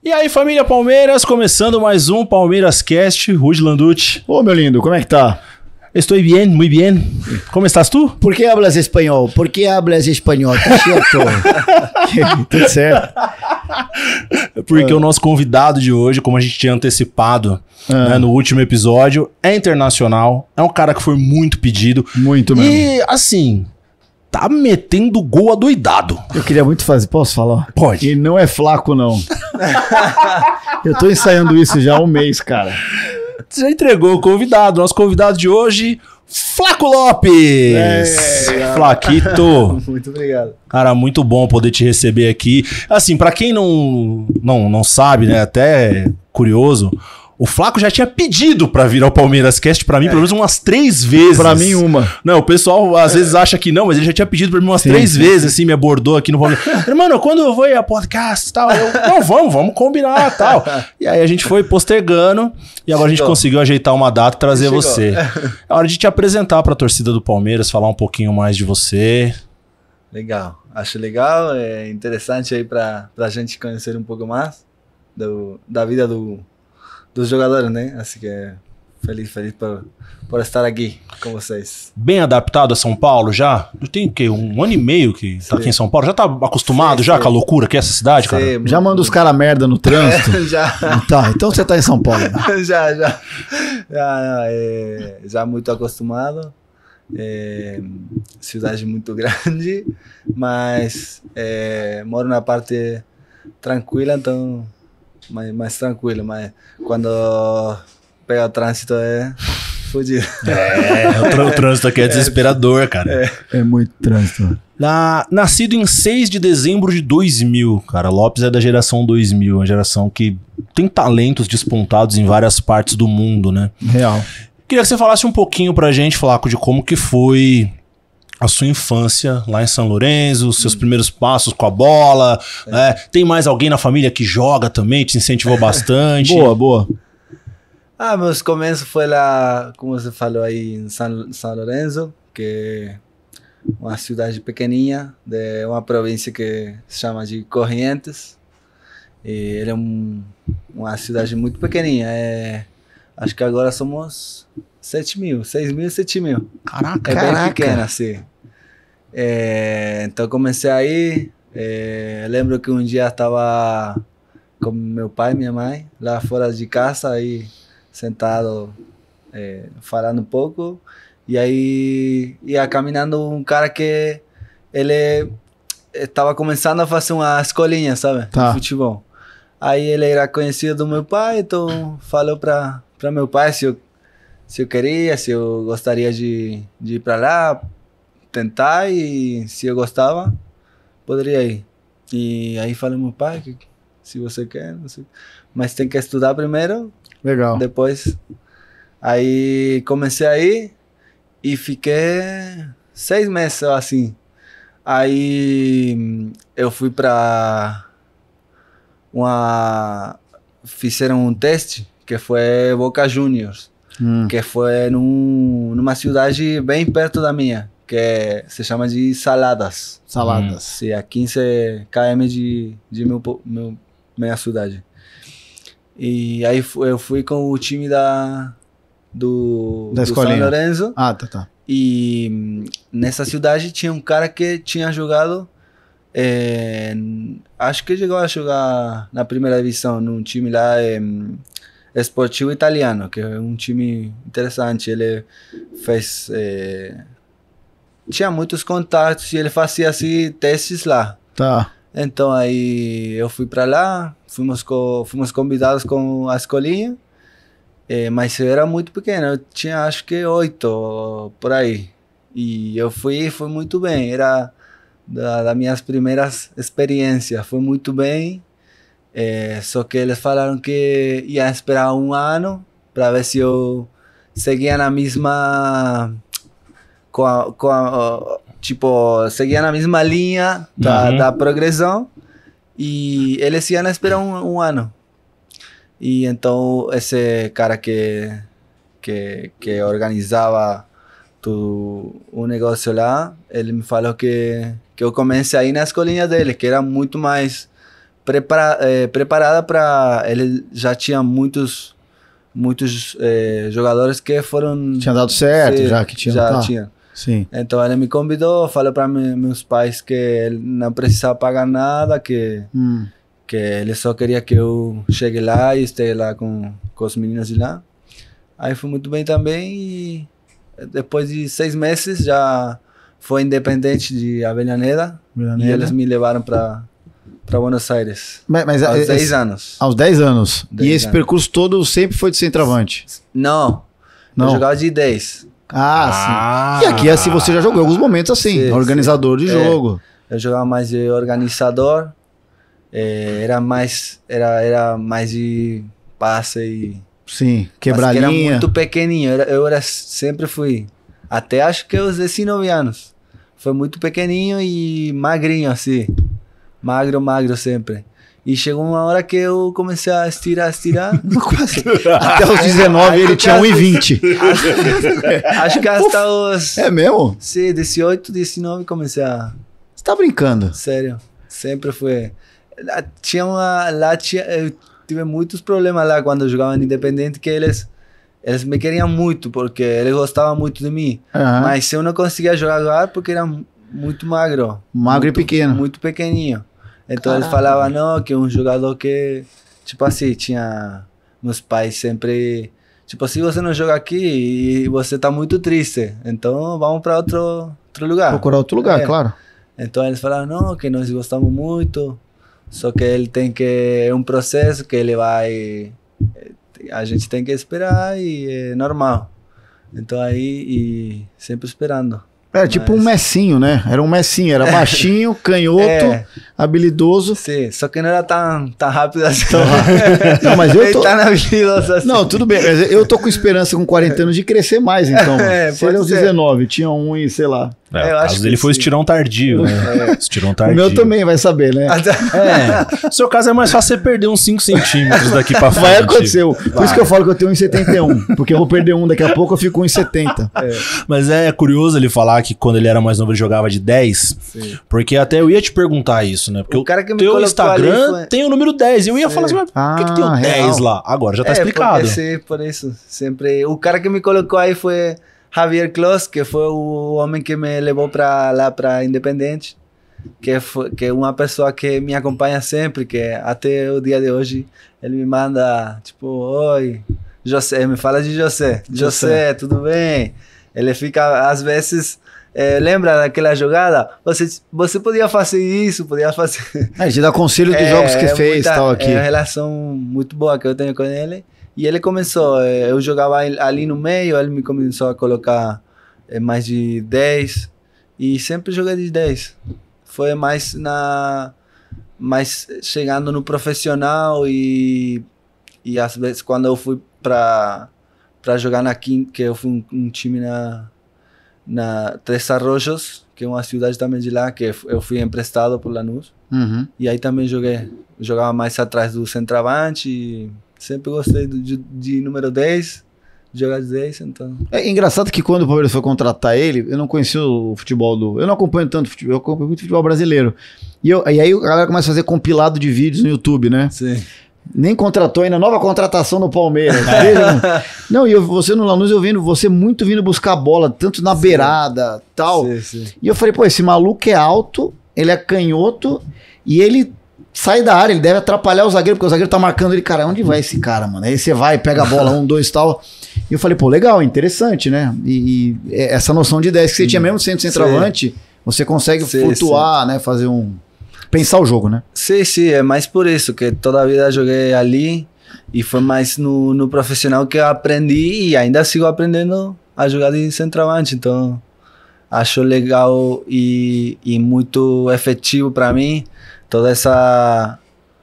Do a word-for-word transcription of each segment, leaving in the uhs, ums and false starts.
E aí, família Palmeiras, começando mais um Palmeiras Cast, Rudy Landucci. Ô, meu lindo, como é que tá? Estou bem, muito bem. Como estás tu? Por que hablas espanhol? Por que hablas espanhol? Tá certo? Tudo certo. Porque ah. o nosso convidado de hoje, como a gente tinha antecipado ah. né, no último episódio, é internacional, é um cara que foi muito pedido. Muito mesmo. E, assim, tá metendo gol adoidado. Eu queria muito fazer, posso falar? Pode. Ele não é flaco, não. Eu tô ensaiando isso já há um mês, cara. Você já entregou o convidado. Nosso convidado de hoje, Flaco Lopes. É, Flaquito. Muito obrigado. Cara, muito bom poder te receber aqui. Assim, pra quem não, não, não sabe, né, até curioso, o Flaco já tinha pedido pra vir ao Palmeiras Cast pra mim, é. pelo menos umas três vezes. Pra mim, uma. Não, o pessoal às vezes acha que não, mas ele já tinha pedido pra mim umas sim, três sim, vezes, sim. assim, me abordou aqui no Palmeiras. Mano, quando eu vou ir a podcast e tal, eu, não, vamos, vamos combinar e tal. E aí a gente foi postergando e agora Chegou. a gente conseguiu ajeitar uma data e trazer Chegou. você. É hora de te apresentar pra torcida do Palmeiras, falar um pouquinho mais de você. Legal, acho legal, é interessante aí pra, pra gente conhecer um pouco mais do, da vida do dos jogadores, né? Assim que é feliz, feliz por, por estar aqui com vocês. Bem adaptado a São Paulo já? Tem o quê? Um ano e meio que tá aqui em São Paulo? Já tá acostumado sim, já sim. com a loucura que é essa cidade, sim, cara? Já manda os caras merda no trânsito? É, já. Tá, então você tá em São Paulo. Né? já, já. Já, é, já muito acostumado. É, cidade muito grande, mas é, moro na parte tranquila, então mais, mais tranquilo, mas quando pega o trânsito é fodido. É, o, tr o trânsito aqui é desesperador, cara. É, é muito trânsito. Na, nascido em seis de dezembro de dois mil, cara, Lopes é da geração dois mil, uma geração que tem talentos despontados em várias partes do mundo, né? Real. Queria que você falasse um pouquinho pra gente, Flaco, de como que foi a sua infância lá em São Lourenço, os seus hum. primeiros passos com a bola, é. né? Tem mais alguém na família que joga também, te incentivou bastante? Boa, boa. Ah, meus começos foi lá, como você falou aí, em São, São Lourenço, que é uma cidade pequenininha, de uma província que se chama de Corrientes. E ele é um, uma cidade muito pequenininha, é, acho que agora somos sete mil, seis mil, sete mil. Caraca, é bem caraca. pequena, assim. É, então comecei aí, é, lembro que um dia estava com meu pai e minha mãe lá fora de casa, aí sentado, é, falando um pouco, e aí ia caminhando um cara que ele estava começando a fazer uma escolinha, sabe, tá. de futebol. Aí ele era conhecido do meu pai, então falou para para meu pai se eu se eu queria, se eu gostaria de, de ir para lá, tentar, e se eu gostava, poderia ir. E aí falei meu pai que se você quer, não sei, mas tem que estudar primeiro. Legal. Depois, aí comecei a ir e fiquei seis meses assim. Aí eu fui para uma, fizeram um teste que foi Boca Juniors. Hum. Que foi num, numa cidade bem perto da minha, que é, se chama de Saladas. Saladas. Hum. Sim, a quinze quilômetros de, de meu, meu, minha cidade. E aí eu fui com o time da, do, da do São Lourenço. Ah, tá, tá. E nessa cidade tinha um cara que tinha jogado, é, acho que chegou a jogar na primeira divisão, num time lá... É, Esportivo Italiano, que é um time interessante. Ele fez... É, tinha muitos contatos e ele fazia assim, testes lá. Tá. Então aí eu fui para lá, fomos, co, fomos convidados com a escolinha, é, mas eu era muito pequeno, eu tinha acho que oito por aí. E eu fui foi muito bem, era da, das minhas primeiras experiências, foi muito bem. É, só que eles falaram que ia esperar um ano para ver se eu seguia na mesma com a, com a, tipo, seguia na mesma linha da, uhum. da progressão, e eles iam esperar um, um ano. E então esse cara que que, que organizava tudo o negócio lá, ele me falou que que eu comecei aí na escolinha dele, que era muito mais prepara, é, preparada para... Ele já tinha muitos, muitos é, jogadores que foram... Tinha dado certo, se, já que tinha. Já tá. tinha. Sim. Então ele me convidou, falou para meus pais que ele não precisava pagar nada, que, Hum. que ele só queria que eu chegue lá e esteja lá com, com os meninos de lá. Aí fui muito bem também e depois de seis meses já foi independente de Avellaneda, Avellaneda. e eles me levaram para para Buenos Aires. Mas, mas aos esse- dez anos. Aos dez anos. dez e esse anos. percurso todo sempre foi de centroavante? Não, Não. eu jogava de dez. Ah, sim. E aqui assim você já jogou em alguns momentos assim, Sim, organizador de É. jogo. Eu jogava mais de organizador, eh, era mais era era mais de passe e Sim, mas quebrar que era linha. muito pequenininho. Eu, era, eu era sempre fui até acho que os dezenove anos. Foi muito pequenininho e magrinho assim, magro, magro sempre. E chegou uma hora que eu comecei a estirar, estirar. Quase. Até os dezenove ele tinha um e vinte. Acho que até os É mesmo? sim, dezoito, dezenove comecei a Você tá brincando? sério, sempre foi. Lá tinha uma, lá tinha, eu tive muitos problemas lá quando eu jogava no Independente, que eles, eles me queriam muito, porque eles gostavam muito de mim. Aham. Mas eu não conseguia jogar porque era muito magro. Magro e muito, pequeno. Muito pequenininho. Então eles Caraca. falavam, não, que um jogador que, tipo assim, tinha, meus pais sempre, tipo assim, você não joga aqui e você tá muito triste, então vamos para outro, outro lugar. Procurar outro lugar, É. claro. Então eles falaram, não, que nós gostamos muito, só que ele tem que, é um processo que ele vai, a gente tem que esperar e é normal. Então aí, e sempre esperando. Era tipo Mas- um Messinho, né? Era um Messinho, era baixinho, canhoto, É. habilidoso. Sim, só que não era tão, tão rápido assim. Não, mas eu Nem tô... tão habilidoso assim. Não, tudo bem, mas eu tô com esperança com quarenta anos de crescer mais, então. É, Se ele pode aos ser. dezenove tinha um e sei lá. É, Eu o acho caso que dele foi sim. estirão tardio, né? Estirão O tardio. meu também vai saber, né? É. No seu caso é mais fácil você perder uns cinco centímetros daqui pra frente. Vai acontecer. Por isso que eu falo que eu tenho um e setenta e um. Porque eu vou perder um daqui a pouco, eu fico com um e setenta. Mas é curioso ele falar que quando ele era mais novo ele jogava de dez. Sim. Porque até eu ia te perguntar isso, né? Porque O cara que me teu colocou Instagram ali foi- tem o número dez. E eu ia Sim. falar assim, mas por que, que tem o Ah, dez real. lá? Agora já tá É, explicado. porque sim, por isso. Sempre. O cara que me colocou aí foi Javier Clos, que foi o homem que me levou para lá para Independente, que foi que é uma pessoa que me acompanha sempre, que até o dia de hoje ele me manda tipo, oi, José, me fala de José, José, tudo bem? Ele fica às vezes eh, lembra daquela jogada? Você você podia fazer isso, podia fazer. É, te dá conselho dos jogos que é fez e muita- tal aqui. É uma relação muito boa que eu tenho com ele. E ele começou, eh, eu jogava ali no meio, ele me começou a colocar eh, mais de dez e sempre joguei de dez. Foi mais na mais chegando no profissional e e às vezes quando eu fui para para jogar na quinta, que eu fui um, um time na na Três Arroyos, que é uma cidade também de lá, que eu fui emprestado por Lanús. Uhum. E aí também joguei, jogava mais atrás do centroavante e sempre gostei do- de, de número dez, de jogar de dez, então... É engraçado que quando o Palmeiras foi contratar ele, eu não conhecia o futebol do... Eu não acompanho tanto futebol, eu acompanho muito futebol brasileiro. E, eu, e aí a galera começa a fazer compilado de vídeos no YouTube, né? Sim. Nem contratou ainda, nova contratação no Palmeiras. Veja, não, e eu, você no Lanús, eu vendo você muito vindo buscar bola, tanto na beirada tal. Sim, sim. E eu falei, pô, esse maluco é alto, ele é canhoto e ele sai da área, ele deve atrapalhar o zagueiro, porque o zagueiro tá marcando ele, cara, onde vai esse cara, mano? Aí você vai, pega a bola, um, dois tal. E eu falei, pô, legal, interessante, né? E, e essa noção de dez que você tinha mesmo sendo centroavante, você consegue Sim, flutuar, né? Fazer um... Pensar o jogo, né? Sim, sim, é mais por isso que toda a vida joguei ali e foi mais no, no profissional que eu aprendi e ainda sigo aprendendo a jogar de centroavante, então acho legal e, e muito efetivo para mim toda essa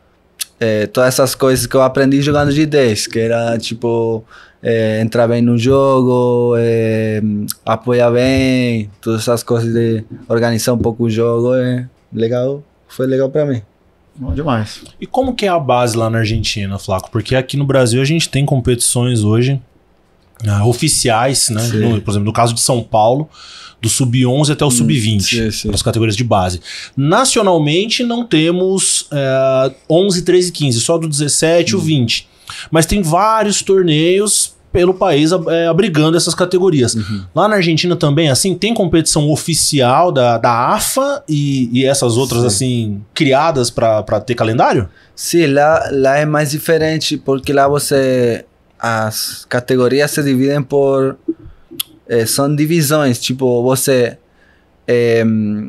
é, todas essas coisas que eu aprendi jogando de dez, que era tipo é, entrar bem no jogo, é, apoiar bem, todas essas coisas de organizar um pouco o jogo, é legal, foi legal para mim. Bom demais. E como que é a base lá na Argentina, Flaco? Porque aqui no Brasil a gente tem competições hoje ah, oficiais, né? No, por exemplo, no caso de São Paulo, do sub onze até o hum, sub vinte, as categorias de base. Nacionalmente não temos é, onze, treze e quinze, só do dezessete e hum. o vinte. Mas tem vários torneios pelo país é, abrigando essas categorias. Uhum. Lá na Argentina também, assim, tem competição oficial da, da A F A e, e essas outras, Sim. assim, criadas para ter calendário? Sim, lá, lá é mais diferente, porque lá você... As categorias se dividem por... Eh, são divisões, tipo, você eh,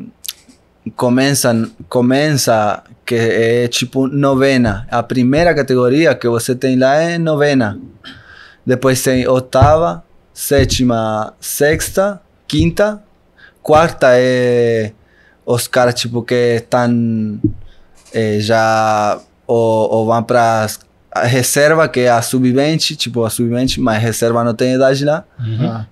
começa, começa, que é tipo novena. A primeira categoria que você tem lá é novena. Depois tem oitava, sétima, sexta, quinta. Quarta é os caras tipo, que estão eh, já ou, ou vão para a reserva, que é a sub vinte, tipo a sub vinte, mas reserva não tem idade lá. Uhum.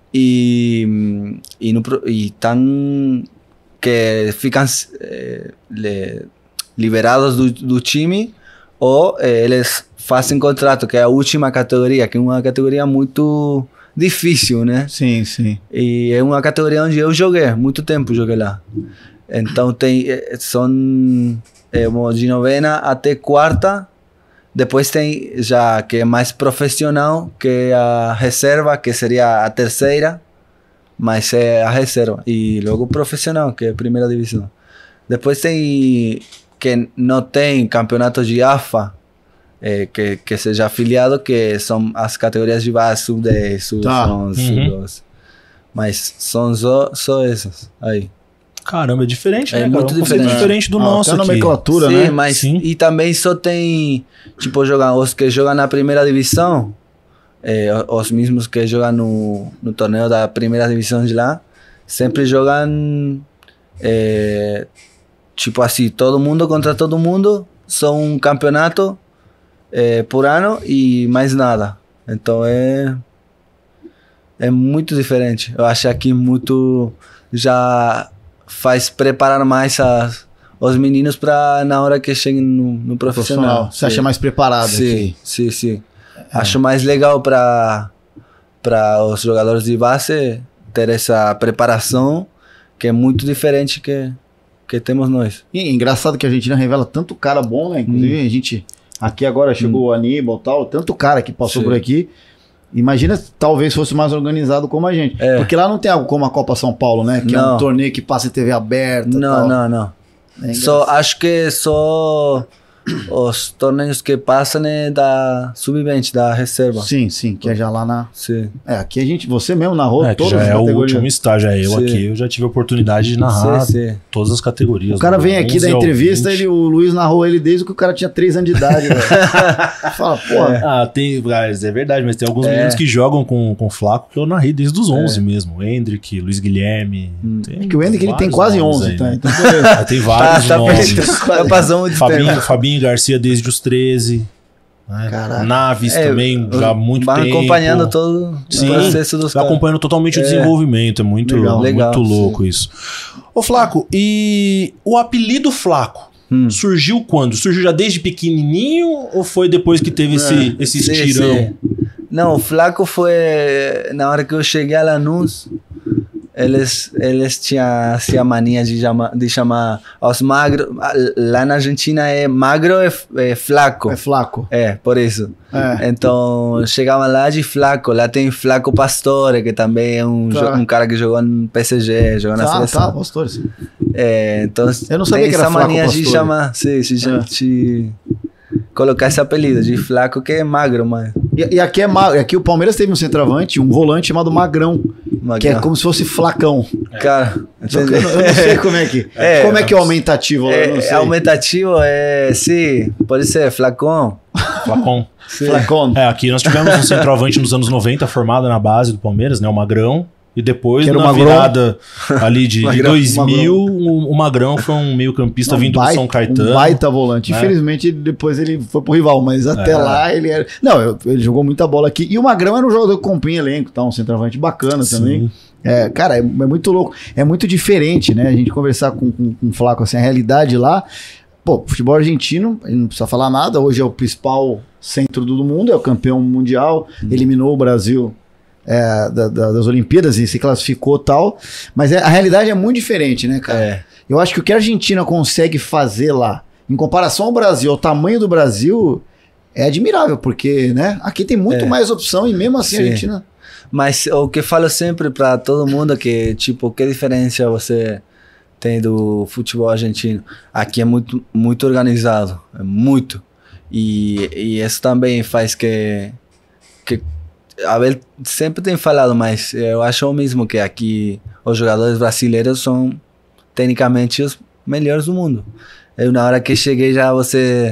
E e no, e tão que ficam eh, le, liberados do, do time, ou eh, eles fazem contrato, que é a última categoria, que é uma categoria muito difícil, né? Sim, sim. E é uma categoria onde eu joguei, muito tempo joguei lá. Então tem, são é, de novena até quarta. Depois tem já que é mais profissional, que é a reserva, que seria a terceira, mas é a reserva. E logo profissional, que é a primeira divisão. Depois tem que não tem campeonatos de A F A, é, que, que seja afiliado, que são as categorias de base, sub dez, sub onze, sub doze. Mas são só, só essas aí. Caramba, é diferente, é né? Muito cara? diferente. É diferente do ah, nosso aqui. nomenclatura, Sim, né? Mas, Sim, e também só tem, tipo, jogam, os que jogam na primeira divisão, é, os mesmos que jogam no, no torneio da primeira divisão de lá, sempre jogam, é, tipo assim, todo mundo contra todo mundo, só um campeonato é, por ano e mais nada. Então é, é muito diferente. Eu acho aqui muito, já faz preparar mais as, os meninos para na hora que cheguem no, no profissional. profissional. Você acha mais preparado sim, aqui? Sim, sim. É. Acho mais legal para para os jogadores de base ter essa preparação, que é muito diferente que que temos nós. E engraçado que a Argentina revela tanto cara bom, né? Inclusive hum. a gente aqui agora chegou hum. o Aníbal e tal, tanto cara que passou sim. por aqui. Imagina talvez fosse mais organizado como a gente. É. Porque lá não tem algo como a Copa São Paulo, né? Que não. é um torneio que passa em T V aberta. Não, tal. não, não. É só, acho que só os torneios que passam é da sub vinte, da reserva. Sim, sim, que é já lá na... Sim. É, aqui a gente, você mesmo narrou é, todas as já categorias. É o último estágio, é eu sim. aqui, eu já tive a oportunidade de narrar sim, sim. todas as categorias. O cara vem aqui da entrevista, ele, o Luiz narrou ele desde que o cara tinha três anos de idade. Fala, porra. É. Ah, tem, é verdade, mas tem alguns é. meninos que jogam com, com o Flaco que eu narrei desde os onze é. mesmo. O Hendrick, Luiz Guilherme. Hum. Tem, é que o Hendrick ele tem quase onze, aí, tá? Né? Então, ah, tem vários tá, nomes. Tá passando de Fabinho, Fabinho Garcia desde os treze. Né? Naves é, também, já há muito tempo. Acompanhando todo sim, o processo dos caras. Acompanhando totalmente é. o desenvolvimento. É muito, legal, legal, muito louco sim. isso. Ô Flaco, e o apelido Flaco hum. surgiu quando? Surgiu já desde pequenininho ou foi depois que teve esse, é, esse estirão? Sim, sim. Não, o Flaco foi na hora que eu cheguei a Lanús. Eles, eles tinham assim, a mania de chamar, de chamar os magros. Lá na Argentina é magro é, é flaco. É flaco. É, por isso. É. Então, chegavam lá de flaco. Lá tem Flaco Pastore, que também é um, tá. um cara que jogou no P S G, jogou na tá, seleção. Tá, Pastore, sim. É, então, eu não sabia que era Flaco mania Pastore. De chamar, sim, de, é. de colocar esse apelido de flaco, que é magro, mas... E, e aqui é magro. Aqui o Palmeiras teve um centroavante, um volante chamado Magrão. Magrão. Que é como se fosse flacão. É. Cara, eu, eu não sei como é que é. Como é que é o aumentativo? É, eu não sei. Aumentativo é, sim, pode ser flacão. Flacon. Flacon. É, aqui nós tivemos um centroavante nos anos noventa formado na base do Palmeiras, né, o Magrão. E depois, na Magrão. virada ali de, de dois mil, o, o Magrão foi um meio-campista vindo baita, do São Caetano. Um baita volante. Né? Infelizmente, depois ele foi pro rival, mas até é. lá ele era... Não, eu, ele jogou muita bola aqui. E o Magrão era um jogador que compõe elenco, tá? Um centroavante bacana Sim. também. É, cara, é, é muito louco. É muito diferente, né? A gente conversar com, com, com o Flaco, assim, a realidade lá... Pô, futebol argentino, não precisa falar nada. Hoje é o principal centro do mundo, é o campeão mundial. Hum. Eliminou o Brasil... é, da, da, das Olimpíadas e se classificou e tal, mas é, a realidade é muito diferente, né, cara? É. Eu acho que o que a Argentina consegue fazer lá, em comparação ao Brasil, ao tamanho do Brasil, é admirável, porque, né, aqui tem muito É. mais opção e mesmo assim Sim. a Argentina... Mas o que eu falo sempre para todo mundo é que, tipo, que diferença você tem do futebol argentino? Aqui é muito, muito organizado, é muito. E, e isso também faz que, que... A Abel sempre tem falado, mas eu acho mesmo que aqui os jogadores brasileiros são, tecnicamente, os melhores do mundo. Eu, na hora que cheguei, já você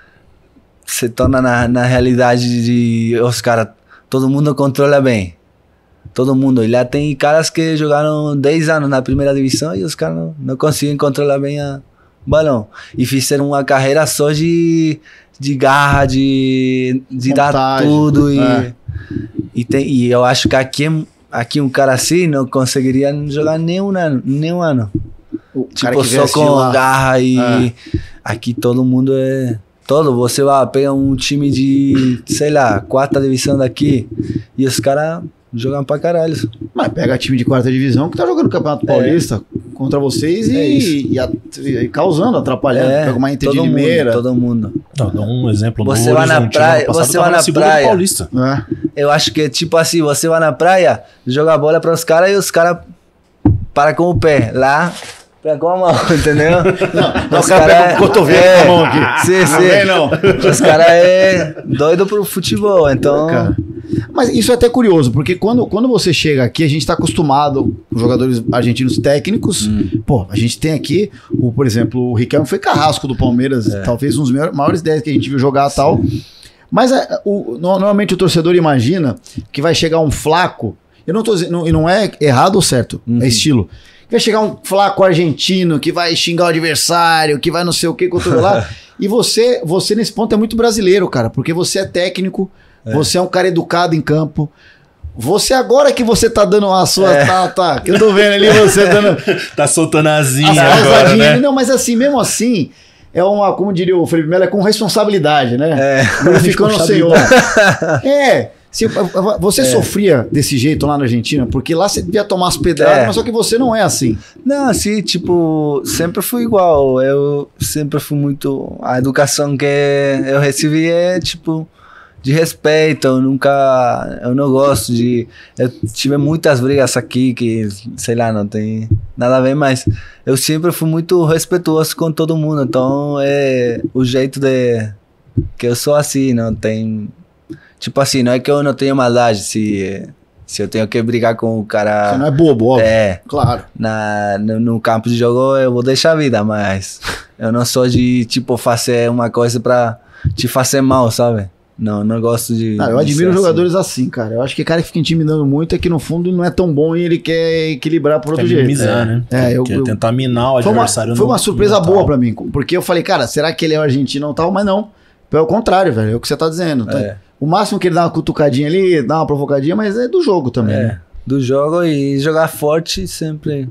se torna na, na realidade de os caras, todo mundo controla bem. Todo mundo. E lá tem caras que jogaram dez anos na primeira divisão e os caras não, não conseguem controlar bem a, o balão. E fizeram uma carreira só de, de garra, de, de dar Montagem. tudo. E, É. e, tem, e eu acho que aqui, aqui um cara assim não conseguiria jogar nem um ano. Nem um ano. O cara Tipo, que só veste com lá. garra e... É. Aqui todo mundo é... Todo, você vai pegar um time de, sei lá, quarta divisão daqui e os caras jogam pra caralho. Mas pega time de quarta divisão que tá jogando o Campeonato Paulista contra vocês e, É isso. e, a- e causando, atrapalhando. É, pega uma Inter de todo mundo, Limeira. todo mundo. Não, dá um exemplo. Você no vai na Horizontino, praia- ano passado, você tava vai na segunda do praia. Paulista. É. Eu acho que, tipo assim, você vai na praia, joga a bola para os caras e os caras param com o pé. Lá, pra com a mão, entendeu? Não, os o cara pega o cotovelo é, com a mão aqui. Sim, Não sim. vem, não. Os caras é doido pro futebol, então... Cara. Mas isso é até curioso, porque quando, quando você chega aqui, a gente está acostumado com jogadores argentinos técnicos. Hum. Pô, a gente tem aqui, o, por exemplo, o Riquelme foi carrasco do Palmeiras, É. talvez um dos maiores- maiores dez que a gente viu jogar e tal. Mas é, o- no- normalmente o torcedor imagina que vai chegar um flaco, eu não tô dizendo, não- e não é errado ou certo, Uhum. é estilo. Que vai chegar um flaco argentino que vai xingar o adversário, que vai não sei o que, controlar. E você, você nesse ponto é muito brasileiro, cara, porque você é técnico, você é um cara educado em campo. Você agora que você tá dando a sua. É. Tá, tá. Que eu tô vendo ali você dando. Tá soltando a asinha as agora, pausadinhas né? ali. Não, mas assim, mesmo assim, é uma, como diria o Felipe Melo, é com responsabilidade, né? É. Glorificando o Senhor. É. Se, você É. sofria desse jeito lá na Argentina, porque lá você devia tomar as pedradas, É. mas só que você não é assim. Não, assim, tipo, sempre fui igual. Eu sempre fui muito... A educação que eu recebi é, tipo, de respeito. Eu nunca... Eu não gosto de... Eu tive muitas brigas aqui que, sei lá, não tem nada a ver, mas eu sempre fui muito respeituoso com todo mundo. Então, é o jeito de... Que eu sou assim, não tem... Tipo assim, não é que eu não tenho maldade, se... Se eu tenho que brigar com o cara... Você não é bobo, óbvio. É, Claro. na, no, no campo de jogo eu vou deixar a vida, mas eu não sou de, tipo, fazer uma coisa pra te fazer mal, sabe? Não, não gosto de... Ah, eu de admiro ser jogadores assim, cara. Eu acho que cara que fica intimidando muito é que no fundo não é tão bom e ele quer equilibrar por outro Quer jeito. minimizar, né? É, eu- Quer eu- tentar minar o Foi uma, adversário. foi no- uma surpresa no boa mental. pra mim, porque eu falei, cara, será que ele é o argentino ou tal? Mas não, pelo contrário, velho, é o que você tá dizendo. tá? É. O máximo que ele dá uma cutucadinha ali, dá uma provocadinha, mas é do jogo também, É, né? do jogo e jogar forte sempre.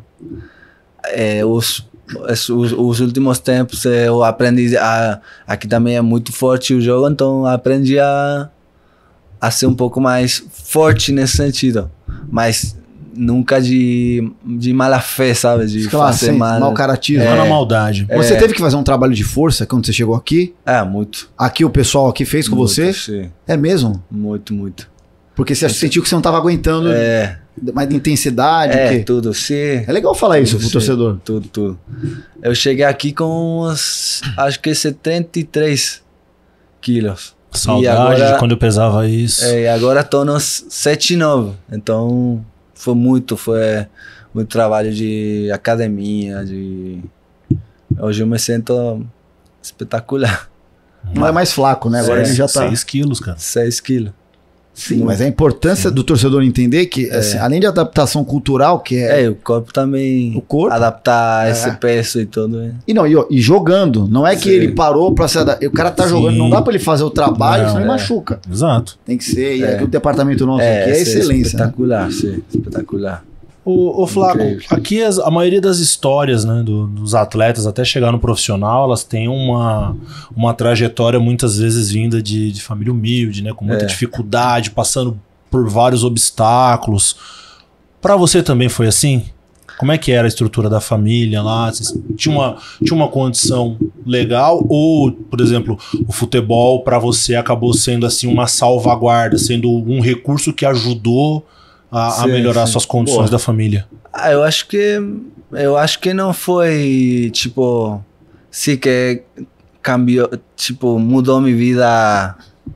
É, os, os, os últimos tempos eu aprendi a... Aqui também é muito forte o jogo, então aprendi a, a ser um pouco mais forte nesse sentido. Mas nunca de, de mala fé, sabe? De Claro, fazer sem mal. mau caratismo. Só É. na maldade. Você É. teve que fazer um trabalho de força quando você chegou aqui? É, muito. Aqui o pessoal aqui fez com muito, você? Sim, É mesmo? muito, muito. Porque você sentiu que você não tava aguentando É, mais de intensidade? o é quê? tudo, sim. É legal falar isso pro Sim, torcedor. Tudo, tudo. Eu cheguei aqui com uns, acho que setenta e três quilos. Saudade E agora- de quando eu pesava isso. É, e agora tô nos setenta e nove. Então foi muito, foi muito trabalho de academia, de... Hoje eu me sinto espetacular. Não é mais flaco, né? Agora É, ele já tá. seis quilos, cara. seis quilos. Sim, mas a importância do torcedor entender que, assim, além de adaptação cultural, que é. É, o corpo também O corpo? adaptar É. esse peso e tudo. é. E não, e, ó, e jogando, não é que Sim. ele parou pra se adaptar. O cara tá Sim. jogando, não dá pra ele fazer o trabalho, Não, senão ele é. machuca. Exato. Tem que ser. E É. aqui o departamento nosso aqui é esse excelência. Né? espetacular, sim, espetacular. O, o Flaco, Incrível. aqui as- a maioria das histórias, né, do- dos atletas até chegar no profissional, elas têm uma, uma trajetória muitas vezes vinda de, de família humilde, né, com muita É. dificuldade, passando por vários obstáculos. Pra você também foi assim? Como é que era a estrutura da família lá? Vocês tinha uma, tinha uma condição legal? Ou, por exemplo, o futebol pra você acabou sendo assim uma salvaguarda, sendo um recurso que ajudou a, sim, a melhorar sim. suas condições Boa. Da família? Ah, eu acho que eu acho que não foi tipo, sim que cambiou, tipo mudou minha vida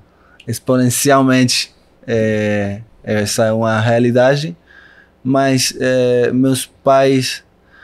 exponencialmente. É, essa é uma realidade. Mas é, meus pais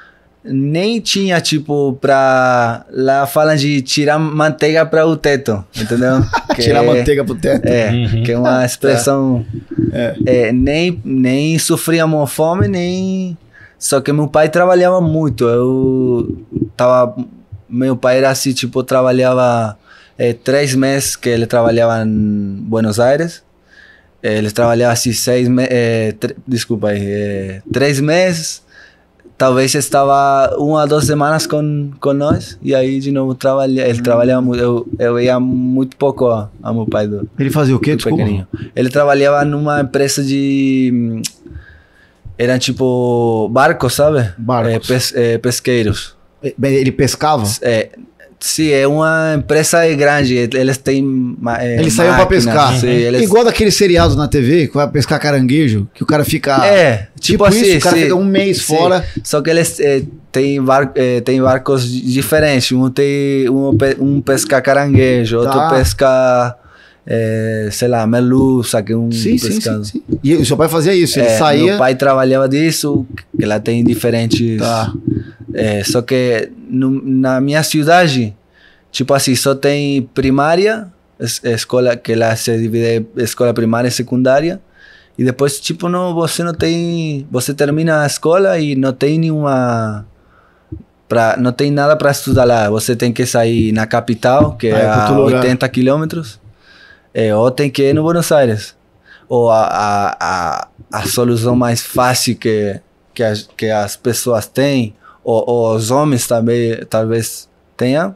nem tinha tipo pra lá falam de tirar manteiga para o teto, entendeu? Que tirar manteiga pro teto. É, uhum. que é uma expressão. É. É, nem nem sofríamos fome nem. Só que meu pai trabalhava muito. Eu tava, meu pai era assim tipo trabalhava é, três meses que ele trabalhava em Buenos Aires. Ele trabalhava assim seis meses, é, desculpa aí, é, três meses, talvez estava uma, duas semanas com, com nós, e aí de novo trabalha, ele trabalhava muito, eu, eu ia muito pouco a, a meu pai do Ele fazia o quê, desculpa? Pequenininho. Ele trabalhava numa empresa de, eram tipo barcos, sabe? Barcos. É, pes, é, pesqueiros. Ele pescava? É, sim, é uma empresa grande, eles têm é, Ele saiu pra pescar. Sim, eles... Igual daqueles seriados na T V, que vai pescar caranguejo, que o cara fica... É, tipo, tipo assim, isso, o cara sim, fica um mês sim. fora. Só que eles é, têm bar, é, tem barcos diferentes, um tem um, um pesca caranguejo, Tá. outro pesca, é, sei lá, melusa, que é um Sim, sim, pescado. sim, sim. E o seu pai fazia isso, ele É, saía... Meu pai trabalhava disso, que lá tem diferentes... Tá. É, só que no, na minha cidade... Tipo assim, só tem primária, es, escola, que lá se divide escola primária e secundária. E depois, tipo, não, você não tem... Você termina a escola e não tem nenhuma... Pra, não tem nada para estudar lá. Você tem que sair na capital, que ah, é a oitenta quilômetros. É, ou tem que ir no Buenos Aires. Ou a, a, a, a solução mais fácil que, que, as, que as pessoas têm, ou, ou os homens também, talvez tenham,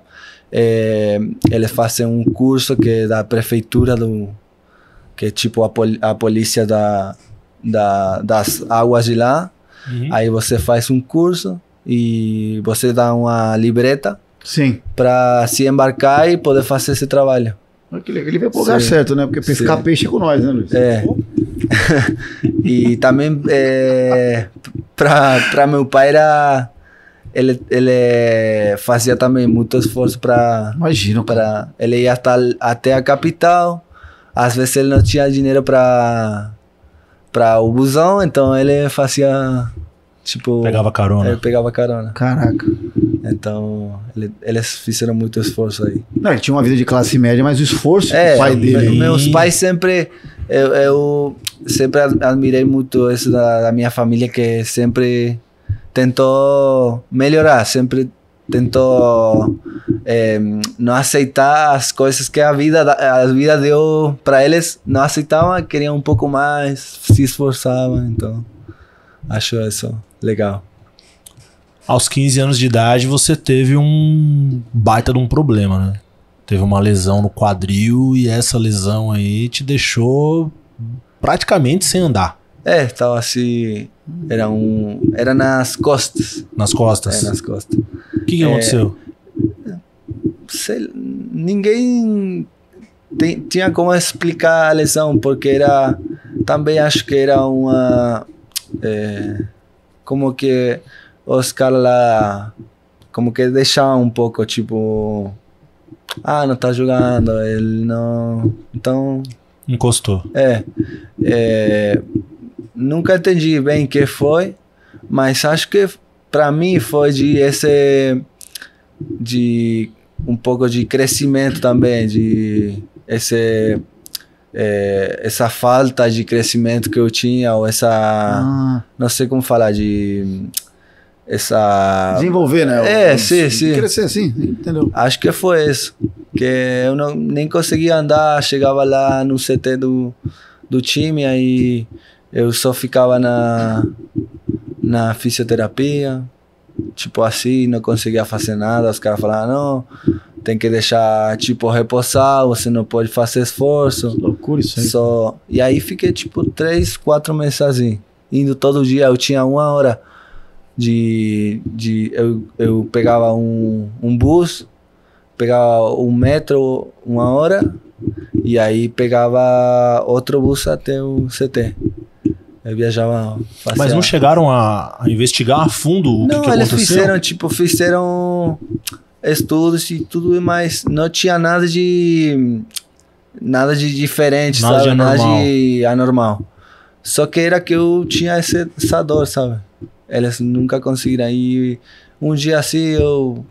é, eles fazem um curso que é da prefeitura do que é tipo a, pol, a polícia da, da, das águas de lá. Uhum. Aí você faz um curso e você dá uma libreta para se embarcar e poder fazer esse trabalho. Ele veio pro lugar certo, né? Porque pescar Sim. peixe é com nós, né, Luiz? É. E também é, para meu pai era Ele, ele fazia também muito esforço para... Imagino. Pra, ele ia até, até a capital. Às vezes ele não tinha dinheiro para para o busão, então ele fazia, tipo... Pegava carona. Ele pegava carona. Caraca. Então, ele, eles fizeram muito esforço aí. Não, ele tinha uma vida de classe média, mas o esforço é, do pai dele... Me, meus pais sempre... Eu, eu sempre admirei muito isso da, da minha família, que sempre... tentou melhorar, sempre tentou é, não aceitar as coisas que a vida a vida deu para eles, não aceitavam, queriam um pouco mais, se esforçavam, então acho isso legal. Aos quinze anos de idade você teve um baita de um problema, né? Teve uma lesão no quadril e essa lesão aí te deixou praticamente sem andar. É, estava assim, era um, era nas costas. Nas costas? É, nas costas. O que, que é, aconteceu? Sei, ninguém tem, tinha como explicar a lesão, porque era, também acho que era uma, é, como que os caras lá, como que deixavam um pouco, tipo, ah, não tá jogando, ele não, então... Encostou. É, é nunca entendi bem o que foi, mas acho que para mim foi de esse de um pouco de crescimento também, de esse é, essa falta de crescimento que eu tinha, ou essa ah. não sei como falar, de essa desenvolver, né? É, o, sim, sim. Crescer assim, entendeu? Acho que foi isso, que eu não nem conseguia andar, chegava lá no C T do do time, aí eu só ficava na, na fisioterapia, tipo assim, não conseguia fazer nada. Os caras falavam, não, tem que deixar, tipo, repousar, você não pode fazer esforço. Loucura isso aí. Só... E aí fiquei, tipo, três, quatro meses assim, indo todo dia. Eu tinha uma hora de... de eu, eu pegava um, um bus, pegava um metro uma hora, e aí pegava outro bus até o C T. Eu viajava... Mas não chegaram a, a investigar a fundo o não, que, que eles aconteceu? fizeram, tipo, fizeram estudos e tudo, mas não tinha nada de... Nada de diferente, Nada sabe? de anormal. Nada de anormal. Só que era que eu tinha esse, essa dor, sabe? Eles nunca conseguiram. E um dia assim, eu...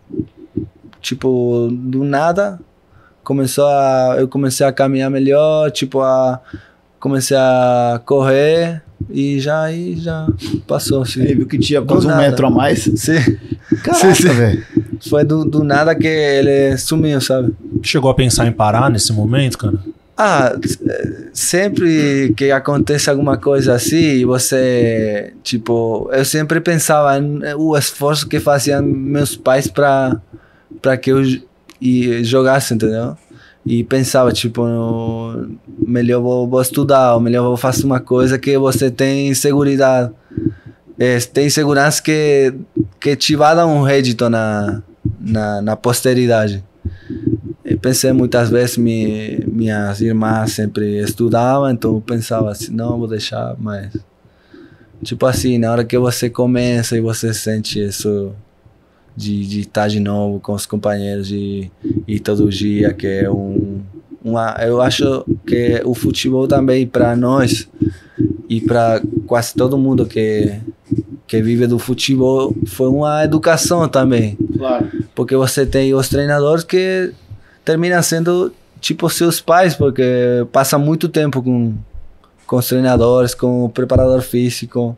Tipo, do nada, começou a... Eu comecei a caminhar melhor, tipo, a... Comecei a correr... E já aí já passou, assim. Ele viu que tinha quase um nada. metro a mais. Sim. Caraca, Sim, sim. velho. Foi do, do nada que ele sumiu, sabe? Chegou a pensar em parar nesse momento, cara? Ah, sempre que acontece alguma coisa assim, você, tipo, eu sempre pensava o esforço que faziam meus pais para para que eu e jogasse, entendeu? E pensava, tipo, no, melhor vou, vou estudar, ou melhor vou fazer uma coisa que você tem segurança, é, tem segurança que, que te vai dar um rédito na, na, na posteridade. Eu pensei muitas vezes, mi, minhas irmãs sempre estudavam, então eu pensava assim, não, vou deixar, mas... Tipo assim, na hora que você começa e você sente isso... De, de estar de novo com os companheiros de ir todo dia, que é um uma, eu acho que o futebol também para nós e para quase todo mundo que que vive do futebol foi uma educação também, Claro. porque você tem os treinadores que terminam sendo tipo seus pais, porque passa muito tempo com com os treinadores, com o preparador físico,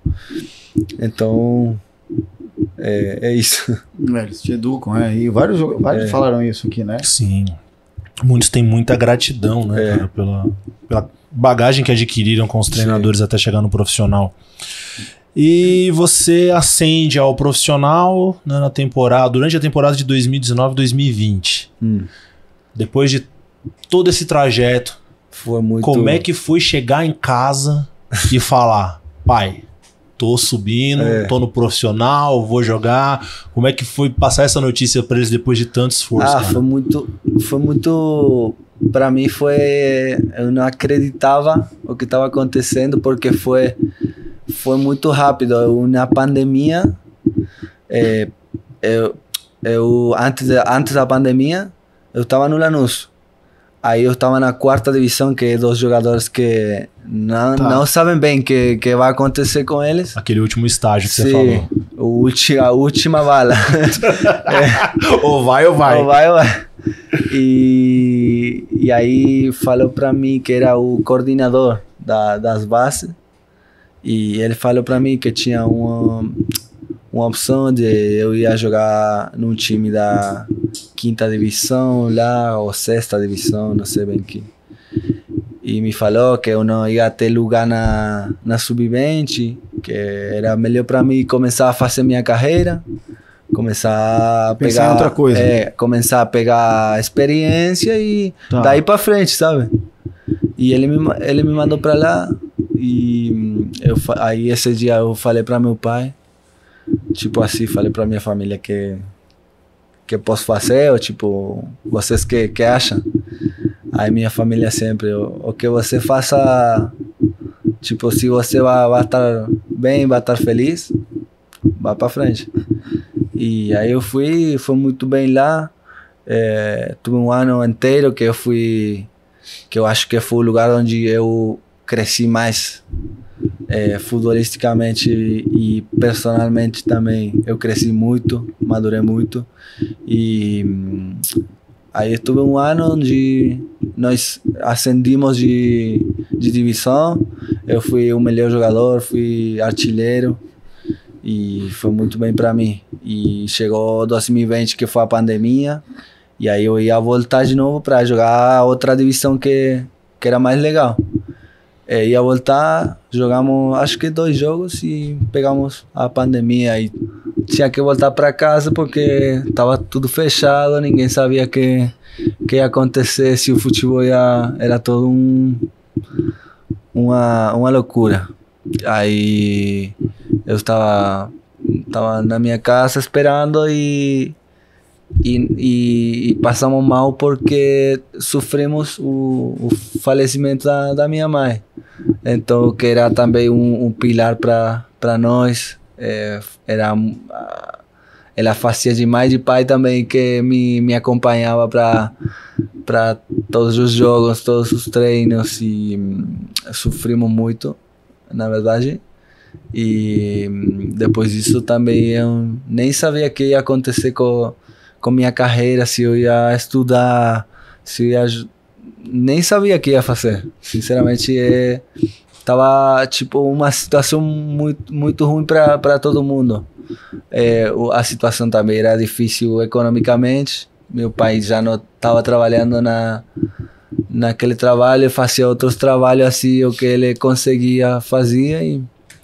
então É, é isso. Eles te educam, é. E vários, vários É. falaram isso aqui, né? Sim. Muitos têm muita gratidão, né, É. cara, pela, pela bagagem que adquiriram com os treinadores até chegar no profissional. E você ascende ao profissional, né, na temporada, durante a temporada de dois mil e dezenove, dois mil e vinte. Hum. Depois de todo esse trajeto, Foi muito. como é que foi chegar em casa e falar, pai, tô subindo, É. tô no profissional, vou jogar. Como é que foi passar essa notícia para eles depois de tanto esforço, Ah, cara? foi muito. Foi muito. Para mim foi. Eu não acreditava o que estava acontecendo, porque foi. Foi muito rápido. Eu, na pandemia. É, eu, eu, antes, de, antes da pandemia, eu estava no Lanús. Aí eu estava na quarta divisão, que é dos jogadores que não, Tá. não sabem bem o que, que vai acontecer com eles. Aquele último estágio que Sim, você falou. o ulti, a última bala. Ou vai ou vai. Ou vai, ou vai. E, e aí falou para mim que era o coordenador da, das bases. E ele falou para mim que tinha uma, uma opção de eu ia jogar num time da quinta divisão lá, ou sexta divisão, não sei bem que. E me falou que eu não ia ter lugar na, na sub vinte, que era melhor para mim começar a fazer minha carreira, começar a Pensar pegar em outra coisa. É, começar a pegar experiência e Tá. daí para frente, sabe? E ele me ma- ele me mandou para lá e eu fa- aí esse dia eu falei para meu pai, tipo assim, falei para minha família que que posso fazer, ou tipo, vocês que que acham? Aí minha família sempre, o, o que você faça, tipo, se você vai, vai estar bem, vai estar feliz, vá para frente. E aí eu fui, fui muito bem lá, é, tive um ano inteiro que eu fui, que eu acho que foi o lugar onde eu cresci mais, é, futbolisticamente e personalmente também. Eu cresci muito, madurei muito. E hum, aí eu tive um ano onde nós ascendimos de, de divisão. Eu fui o melhor jogador, fui artilheiro e foi muito bem para mim. E chegou dois mil e vinte, que foi a pandemia, e aí eu ia voltar de novo para jogar outra divisão que, que era mais legal. É, ia voltar, jogamos acho que dois jogos e pegamos a pandemia e tinha que voltar para casa porque estava tudo fechado, ninguém sabia o que, que ia acontecer, se o futebol ia, era todo um, uma, uma loucura. Aí eu estava, estava na minha casa esperando e, e, e, e passamos mal porque sofremos o, o falecimento da, da minha mãe. Então, que era também um, um pilar para nós. É, era, ela fazia demais de pai também, que me, me acompanhava para todos os jogos, todos os treinos. E sofrimos muito, na verdade. E depois disso também eu nem sabia o que ia acontecer com, com minha carreira, se eu ia estudar, se eu ia... Nem sabia o que ia fazer. Sinceramente, é, tava tipo uma situação muito, muito ruim para todo mundo. É, a situação também era difícil economicamente. Meu pai já não estava trabalhando na, naquele trabalho, fazia outros trabalhos assim, o que ele conseguia fazia. E,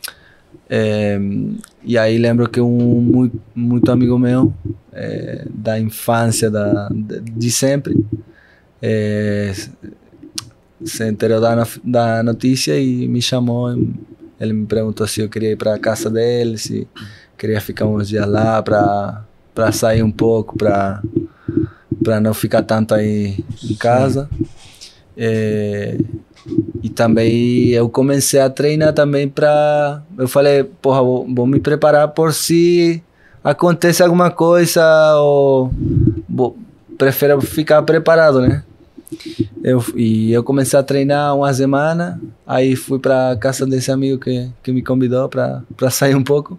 é, e aí lembro que um muito, muito amigo meu, é, da infância, da, de, de sempre, É, se enterou da, da notícia e me chamou. Ele me perguntou se eu queria ir para a casa dele, se queria ficar uns dias lá para sair um pouco, para não ficar tanto aí em casa. É, e também eu comecei a treinar também para... Eu falei, porra, vou, vou me preparar por se acontecer alguma coisa, ou vou, prefiro ficar preparado, né? Eu, e eu comecei a treinar uma semana, aí fui para casa desse amigo que, que me convidou para sair um pouco.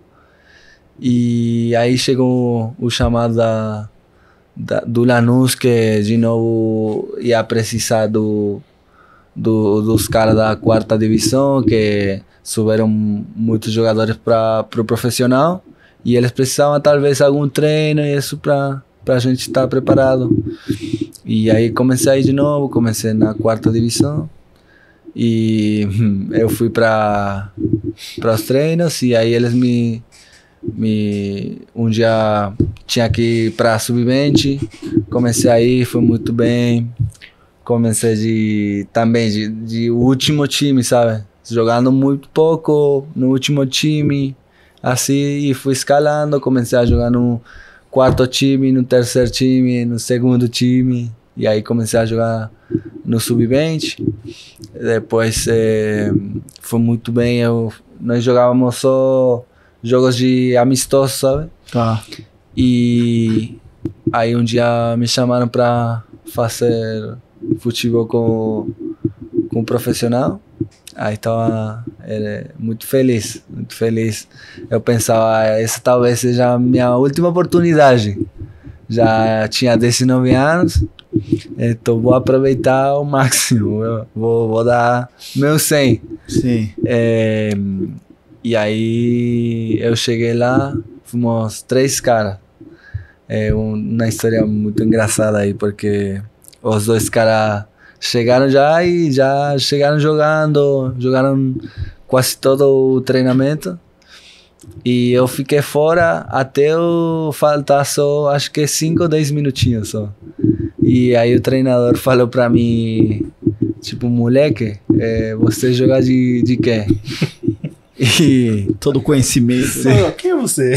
E aí chegou o, o chamado da, da, do Lanús, que de novo ia precisar do, do, dos caras da quarta divisão, que subiram muitos jogadores para o pro profissional, e eles precisavam talvez algum treino e isso para a gente estar preparado. E aí comecei a ir de novo, comecei na quarta divisão e eu fui para os treinos, e aí eles me, me um dia tinha que ir para sub vinte, comecei a ir, foi muito bem, comecei de também de, de último time, sabe, jogando muito pouco no último time, assim, e fui escalando, comecei a jogar no quarto time, no terceiro time, no segundo time, e aí comecei a jogar no sub vinte. Depois é, foi muito bem, eu, nós jogávamos só jogos de amistoso, sabe? Tá. E aí um dia me chamaram para fazer futebol com, com um profissional. Aí estava muito feliz, muito feliz. Eu pensava, ah, essa talvez seja a minha última oportunidade. Já tinha dezenove anos, então vou aproveitar ao máximo. Eu vou, vou dar meu cem. Sim. É, e aí eu cheguei lá, fomos três caras. É uma história muito engraçada aí, porque os dois caras chegaram já e já chegaram jogando, jogaram quase todo o treinamento. E eu fiquei fora até eu faltar só, acho que cinco ou dez minutinhos só. E aí o treinador falou pra mim, tipo, moleque, é, você joga de, de quê? E todo conhecimento. Sim. Quem é você?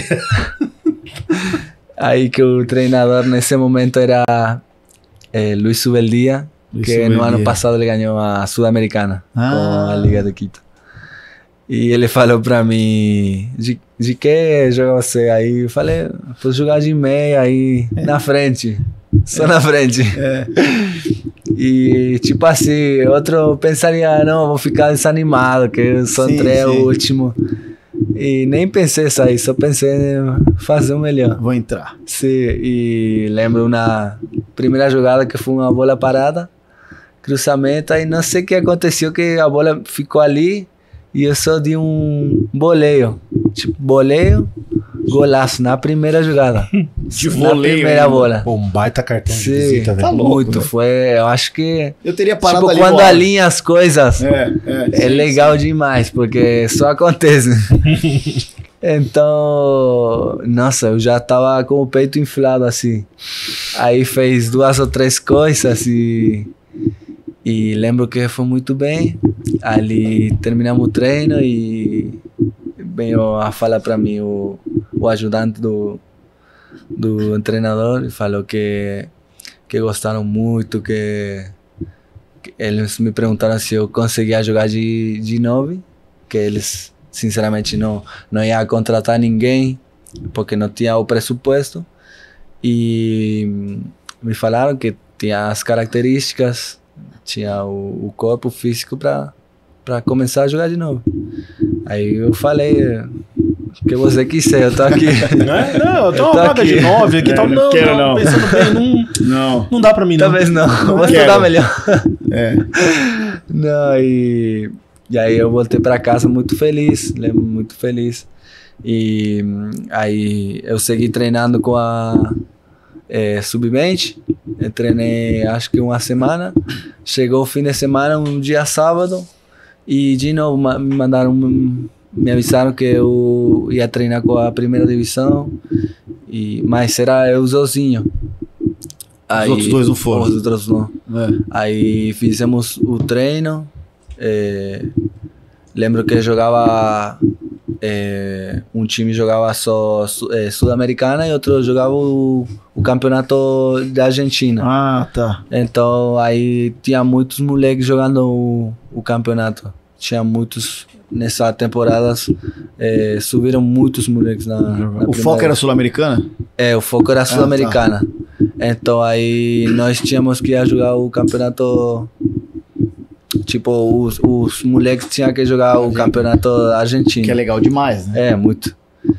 Aí que o treinador nesse momento era é, Luis Subeldia, que Subeldia. No ano passado ele ganhou a Sul-Americana ah. com a Liga de Quito. E ele falou pra mim, de, de que joga você? Aí eu falei, vou jogar de meia aí, é. na frente, só é. na frente. É. E tipo assim, outro pensaria, não, vou ficar desanimado, que eu só entrei o último. E nem pensei sair, só pensei em fazer o melhor. Vou entrar. Sim, e lembro na primeira jogada que foi uma bola parada, cruzamento, aí não sei o que aconteceu, que a bola ficou ali e eu só dei um boleio. Tipo, boleio, Golaço na primeira jogada. De Na voleio primeira ainda. bola. Pô, um baita cartão de Sim, visita, velho. Tá louco, muito. né? Foi, eu acho que... Eu teria parado Tipo, ali quando igual. alinha as coisas, é, É, é. sim, legal demais, porque só acontece. Então, nossa, eu já tava com o peito inflado assim. Aí fez duas ou três coisas e... E lembro que foi muito bem. Ali terminamos o treino e veio a falar para mim o, o ajudante do, do treinador e falou que, que gostaram muito, que, que eles me perguntaram se eu conseguia jogar de, de nove, que eles sinceramente não, não iam contratar ninguém porque não tinha o presupuesto. E me falaram que tinha as características, tinha o, o corpo físico para para começar a jogar de novo. Aí eu falei, o que você quiser, eu tô aqui. Não, é? Não, eu tenho Eu uma tô vaga aqui. de nove aqui. É, Tal. não Não, quero, não, não. pensando bem, não, Não. não dá pra mim, não. Talvez não, vou quero. estudar melhor. É. Não, e, e aí eu voltei para casa muito feliz, lembro, muito feliz. E aí eu segui treinando com a é, sub vinte, eu treinei acho que uma semana, chegou o fim de semana, um dia sábado, e de novo ma- me mandaram, me avisaram que eu ia treinar com a primeira divisão, e, mas era eu sozinho. Aí, outros dois não foram? Os outros não. É. Aí fizemos o treino. É, lembro que jogava. É, um time jogava só su- é, Sul-Americana e outro jogava o, o campeonato da Argentina. Ah, tá. Então aí tinha muitos moleques jogando o, o campeonato. Tinha muitos. Nessa temporada é, subiram muitos moleques na. na O primeira- foco era sul-americana? É, o foco era Sul-Americana. Então aí nós tínhamos que ir jogar o campeonato. Tipo, os, os moleques tinham que jogar o campeonato argentino. Que é legal demais, né? É, muito.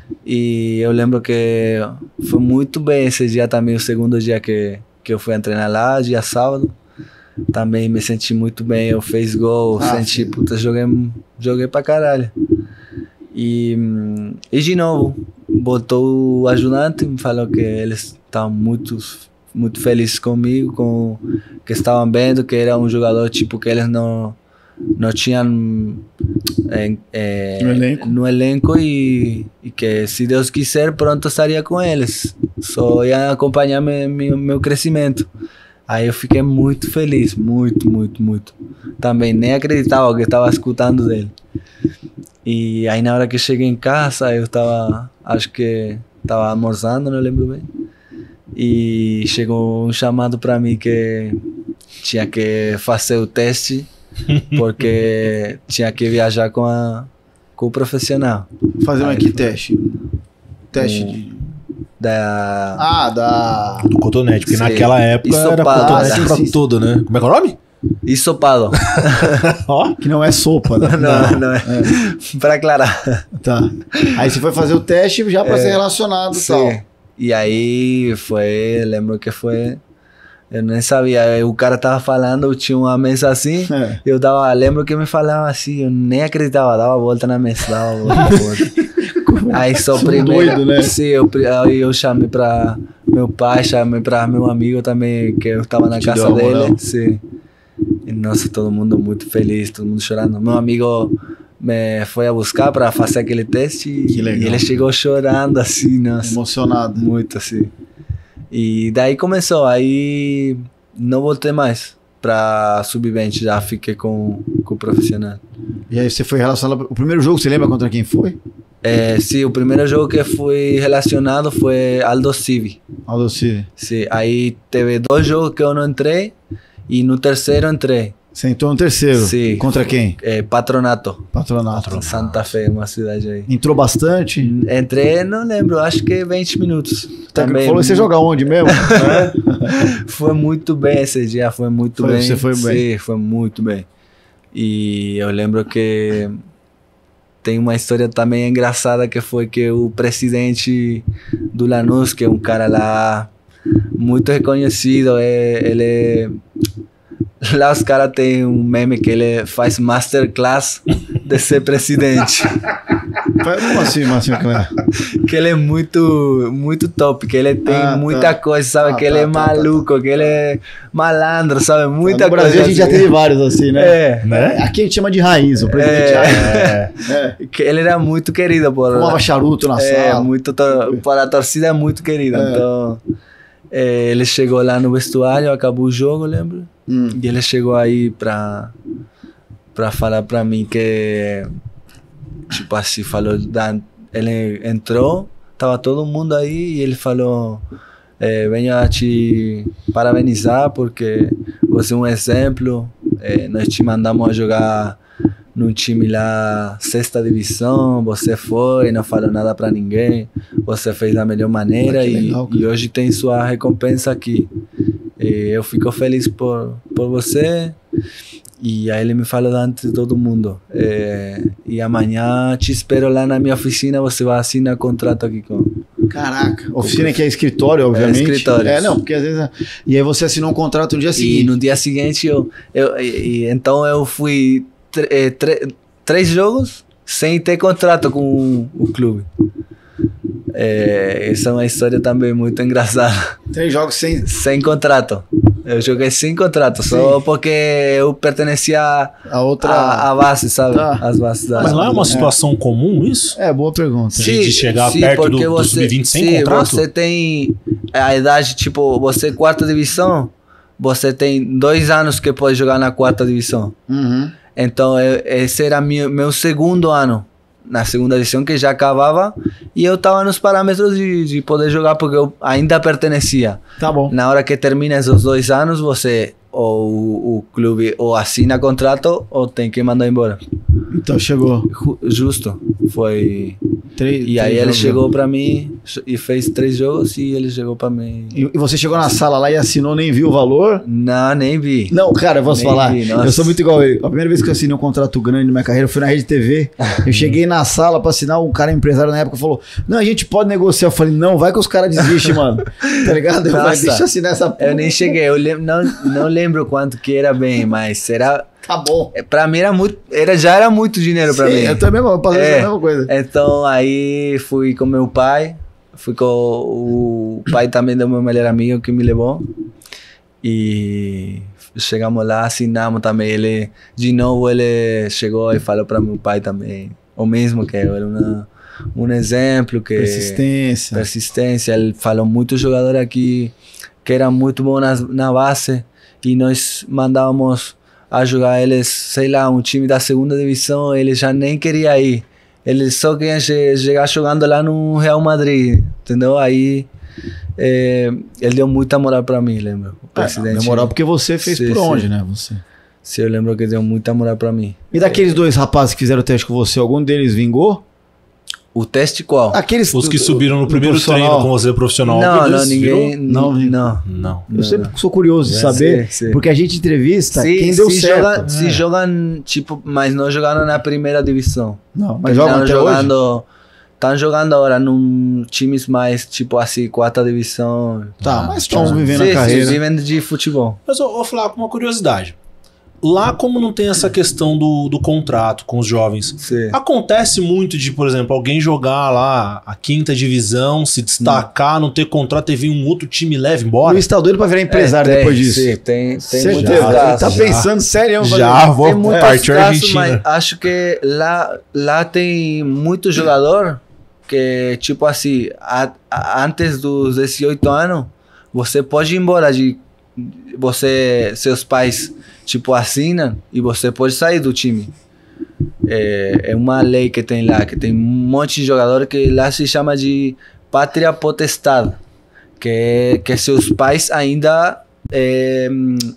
E eu lembro que foi muito bem esse dia também, o segundo dia que, que eu fui treinar lá, dia sábado. Também me senti muito bem, eu fiz gol, Ah, senti, sim. puta, joguei, joguei pra caralho. E, hum, e de novo, botou o ajudante, me falou que eles estavam muito, muito felizes comigo, com que estavam vendo que era um jogador tipo que eles não, não tinham é, é, No elenco. no elenco e, e que se Deus quiser pronto estaria com eles, só ia acompanhar meu, meu, meu crescimento. Aí eu fiquei muito feliz, muito, muito, muito. Também nem acreditava que estava escutando dele. E aí na hora que cheguei em casa, eu estava, acho que estava almoçando, não lembro bem. E chegou um chamado para mim que tinha que fazer o teste, porque tinha que viajar com, a, com o profissional. Fazer um Aí aqui foi. teste. Teste Um- de... Da... Ah, da... Do cotonete, porque Sim. naquela época era Ensopado. cotonete Ah, sim, pra sim, sim. tudo, né? Como é que é o nome? Ensopado. Ó. Que não é sopa, né? Não, não é. Para aclarar. Tá. Aí você foi fazer o teste já pra ser relacionado e tal. Sim. E aí foi, lembro que foi, eu nem sabia, o cara tava falando, tinha uma mesa assim, É. eu dava, lembro que me falava assim, eu nem acreditava, dava a volta na mesa, dava a volta, dava a volta. Aí só Sou primeiro, doido, né? sim, eu, pri- aí eu chamei pra meu pai, chamei pra meu amigo também, que eu tava na Te casa deu uma moral? dele, sim. E, nossa, todo mundo muito feliz, todo mundo chorando. Meu amigo me foi a buscar para fazer aquele teste e, Que legal. e ele chegou chorando assim, nossa, Emocionado. muito assim. E daí começou, aí não voltei mais pra sub vinte, já fiquei com, com o profissional. E aí você foi relacionado... O primeiro jogo, você lembra contra quem foi? É, sim, o primeiro jogo que fui relacionado foi Aldo Civi. Aldo Civi. Sim, aí teve dois jogos que eu não entrei e no terceiro entrei. Você entrou no terceiro. Sim. Contra quem? É, Patronato, Patronato. Santa Fé, uma cidade aí. Entrou bastante? Entrei, não lembro, acho que vinte minutos. Tá, Também falou que você joga onde mesmo? foi muito bem esse dia, foi muito Foi, bem. você foi bem. Sim, foi muito bem. E eu lembro que tem uma história também engraçada que foi que o presidente do Lanús, que é um cara lá muito reconhecido, é, ele é, lá os caras têm um meme que ele faz masterclass de ser presidente. Como assim, Marcinho? Que ele é muito, muito top, que ele tem Ah, muita tá. coisa, sabe? Ah, que tá, ele é tá, tá, maluco, tá. que ele é malandro, sabe? Muita No Brasil coisa. a gente já assim. teve vários assim, né? É. Né? Aqui a gente chama de raiz, o presidente É. raiz. É. Que ele era muito querido por Fumava charuto na é, sala. muito to- para a torcida é muito querido. É. Então, é, ele chegou lá no vestuário, acabou o jogo, lembro. Hum. E ele chegou aí pra, pra falar pra mim que, tipo assim, falou, da, ele entrou, tava todo mundo aí e ele falou, é, venho a te parabenizar porque você é um exemplo, é, nós te mandamos a jogar num time lá, sexta divisão, você foi, não falou nada pra ninguém, você fez da melhor maneira Ah, que e, legal, cara. e hoje tem sua recompensa aqui. E eu fico feliz por, por você. E aí ele me falou antes de todo mundo. É, e amanhã te espero lá na minha oficina, você vai assinar contrato aqui com... Caraca. Oficina que é escritório, obviamente. escritório. É, não, porque às vezes... E aí você assinou um contrato no dia E seguinte. no dia seguinte, eu, eu, e, e então eu fui tre- eh, tre- três jogos sem ter contrato com o clube. É, essa é uma história também muito engraçada. Três jogos sem... Sem contrato. Eu joguei sem contrato, só Sim. porque eu pertencia A outra... à, à base, sabe? Tá. As bases da... Mas não é uma situação comum isso? É, boa pergunta. Sim. de chegar perto do- porque do sub vinte sem sim, contrato? Você tem a idade, tipo, você quarta divisão, você tem dois anos que pode jogar na quarta divisão. Uhum. Então, eu, esse era meu, meu segundo ano na segunda divisão, que já acabava, e eu estava nos parâmetros de, de poder jogar, porque eu ainda pertencia. Tá bom. Na hora que termina esses dois anos, você, ou o, o clube, ou assina contrato, ou tem que mandar embora. Então chegou. Ju- Justo. Foi... Três, E aí três ele jogos. chegou pra mim e fez três jogos e ele chegou pra mim. E, e você chegou na sala lá e assinou, nem viu o valor? Não, nem vi. Não, cara, eu posso Nem falar. vi, nossa. Eu sou muito igual ele. A primeira vez que eu assinei um contrato grande na minha carreira foi na Rede T V. Eu cheguei na sala pra assinar, um cara empresário na época falou: Não, a gente pode negociar. Eu falei: Não, vai que os caras desistem, mano. Tá ligado? Eu falei: Nossa. Deixa eu assinar essa porra. Eu nem cheguei, eu lem- não, não lembro quanto que era bem, mas era. Tá bom. Pra mim era muito. Era, já era muito dinheiro pra Sim, mim. eu também eu passei É. a mesma coisa. Então aí fui com meu pai, fui com o pai também do meu melhor amigo que me levou. E chegamos lá, assinamos também. Ele, de novo, ele chegou e falou para meu pai também o mesmo, que era uma, um exemplo, que Persistência. persistência. Ele falou muitos jogadores aqui que eram muito bons na, na base e nós mandávamos a jogar eles, sei lá, um time da segunda divisão, ele já nem queria ir. Ele só queria che- chegar jogando lá no Real Madrid, entendeu? Aí eh, ele deu muita moral para mim, lembro. O presidente. Deu moral porque você fez Sim, por onde, sim. né? Você. Sim, eu lembro que deu muita moral para mim. E daqueles dois rapazes que fizeram o teste com você, algum deles vingou? O teste qual? Aqueles Os que do- subiram no do primeiro profissional. treino com você profissional. não, algum não, deles ninguém. virou? Não, Não, não. Não. Eu sempre sou curioso de É, saber, sim, sim. porque a gente entrevista Se, quem deu se certo. joga- se jogam, tipo, mas não jogaram na primeira divisão. Não, mas jogam Estão até hoje? jogando, estão jogando agora num times mais, tipo assim, quarta divisão. Tá, mas estão Sim, vivendo sim, a carreira. vivendo de futebol. Mas eu vou falar com uma curiosidade. Lá, como não tem essa questão do, do contrato com os jovens, Sim. acontece muito de, por exemplo, alguém jogar lá a quinta divisão, se destacar, não ter contrato e vir um outro time e leve O embora? Luiz tá doido pra virar empresário É, tem, depois disso. Sim, tem, tem Certeza. muitos Ele casos. tá já. pensando sério. Já vou Tem muitos partir casos, Argentina. mas acho que lá, lá tem muito jogador que, tipo assim, a, a, antes dos dezoito anos, você pode ir embora de... Você, seus pais, tipo, assinam e você pode sair do time. É, é uma lei que tem lá, que tem um monte de jogador que lá se chama de pátria potestade, que, que seus pais ainda... É,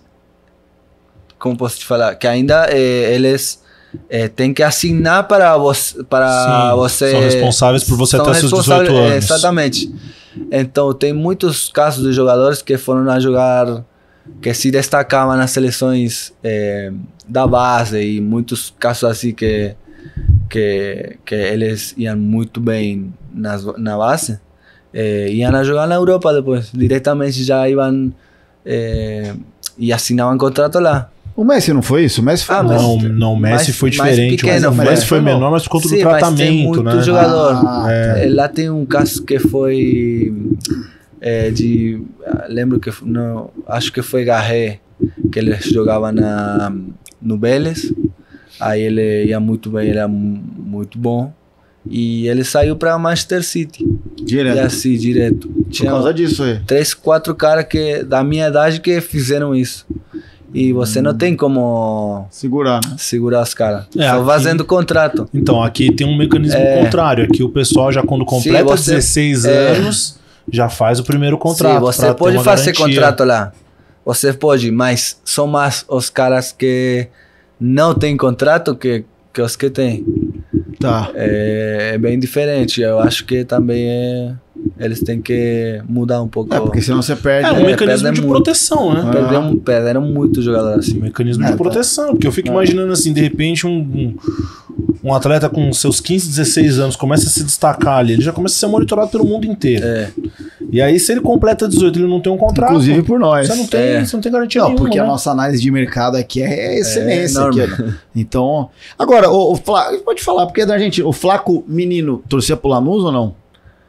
como posso te falar? Que ainda é, eles é, têm que assinar para você... Para Sim, você são responsáveis por você são até seus responsáveis- dezoito é, anos. exatamente. Então, tem muitos casos de jogadores que foram a jogar, que se destacavam nas seleções é, da base, e muitos casos assim que, que, que eles iam muito bem nas, na base, é, iam a jogar na Europa depois, diretamente já iam é, e assinavam contrato lá. O Messi não foi isso? O Messi foi Ah, não. Não, não, o Messi mais- foi mais diferente. pequeno, o foi. Messi foi Foi menor, mas por conta do Sim, mas tem tratamento, muito né? jogador. Ah, É, lá tem um caso que foi é, de... Lembro que... Não, acho que foi Garré, que ele jogava na, no Vélez. Aí ele ia muito bem, ele era muito bom. E ele saiu para Manchester City. Direto. E assim, direto. Por Tinha causa disso aí. três, quatro caras que, da minha idade que fizeram isso. E você Hum. não tem como Segurar, né? segurar os caras. É, Só aqui- fazendo contrato. Então, aqui tem um mecanismo É. contrário. Aqui o pessoal já quando completa você- dezesseis é. anos, já faz o primeiro contrato. Sim, você pra ter pode uma fazer garantia. contrato lá. Você pode, mas são mais os caras que não têm contrato que, que os que têm. Tá. É, é bem diferente. Eu acho que também é, eles têm que mudar um pouco. É, porque senão você perde. É um É, mecanismo perde de muito. proteção, né? Perderam, perderam muito jogador assim. Um mecanismo É, de tá. proteção. Porque eu fico imaginando assim, de repente, um, um, um atleta com seus quinze, dezesseis anos começa a se destacar ali, ele já começa a ser monitorado pelo mundo inteiro. É. E aí, se ele completa dezoito, ele não tem um contrato. Inclusive por nós. Você não tem, É. você não tem garantia Não, nenhuma, porque né? a nossa análise de mercado aqui é excelência. É aqui, enorme. né? Então, agora, o, o Fla, pode falar, porque é da Argentina. O Flaco menino torcia pro Lanús ou não?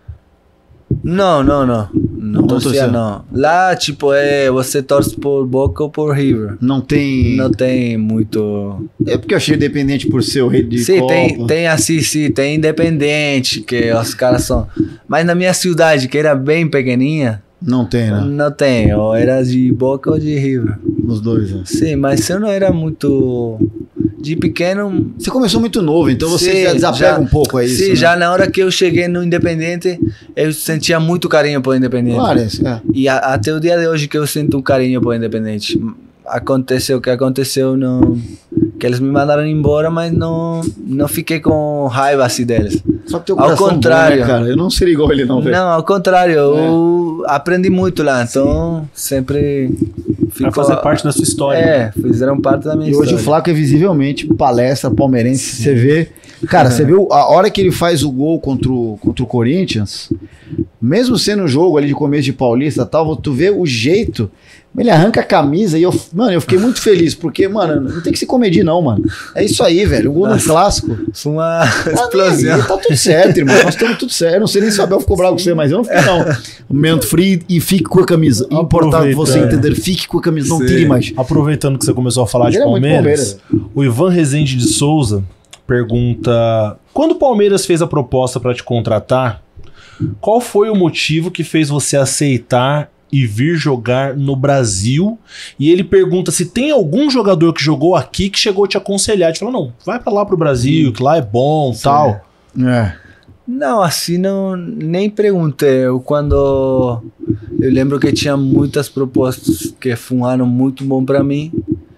Não, não, não. Não, Não torcia, torcia. não. Lá, tipo, é você torce por Boca ou por River. Não tem. Não tem muito. É porque eu achei independente por ser o rei de Sim, Copa. tem, tem assim, sim, tem independente, que os caras são. Mas na minha cidade, que era bem pequenininha, Não tem, né? não tem. Ou era de Boca ou de River. Os dois, né? Sim, mas eu não era muito. De pequeno. Você começou muito novo, então você Sim, já desapega já- um pouco a isso. Sim, né? já na hora que eu cheguei no Independente, eu sentia muito carinho por Independente. Claro, é. é. E a, até o dia de hoje que eu sinto um carinho por Independente. Aconteceu o que aconteceu, não, que eles me mandaram embora, mas não, não fiquei com raiva assim deles. Só que teu Ao coração contrário. bom, né, cara? Eu não seria igual ele, não, velho. Não, ao contrário, eu aprendi muito lá, então sempre Vai ficou... fazer parte da sua história. É, fizeram parte da minha E hoje história. o Flaco é visivelmente palestra palmeirense. Você vê. Cara, você viu a hora que ele faz o gol contra o, contra o Corinthians, mesmo sendo um jogo ali de começo de Paulista e tal, tu vê o jeito. Ele arranca a camisa e eu, mano, eu fiquei muito feliz, porque, mano, não tem que se comedir, não, mano. É isso aí, velho. Um gol no clássico. Foi uma Ah, explosão. nem aí, tá tudo certo, irmão. Nós estamos tudo certo. Eu não sei nem se o Abel ficou bravo com você, mas eu não fiquei, não. Momento frio e fique com a camisa. Importante você Aproveita, entender. Fique com a camisa, não Sim. tire mais. Aproveitando que você começou a falar de Ele é muito Palmeiras, o Ivan Rezende de Souza pergunta: quando o Palmeiras fez a proposta para te contratar, qual foi o motivo que fez você aceitar e vir jogar no Brasil? E ele pergunta se tem algum jogador que jogou aqui que chegou a te aconselhar, te falou: não, vai para lá pro Brasil, que lá é bom, tal. É. Não, assim não, nem perguntei. Eu, quando eu lembro que tinha muitas propostas, que foi um ano muito bom para mim.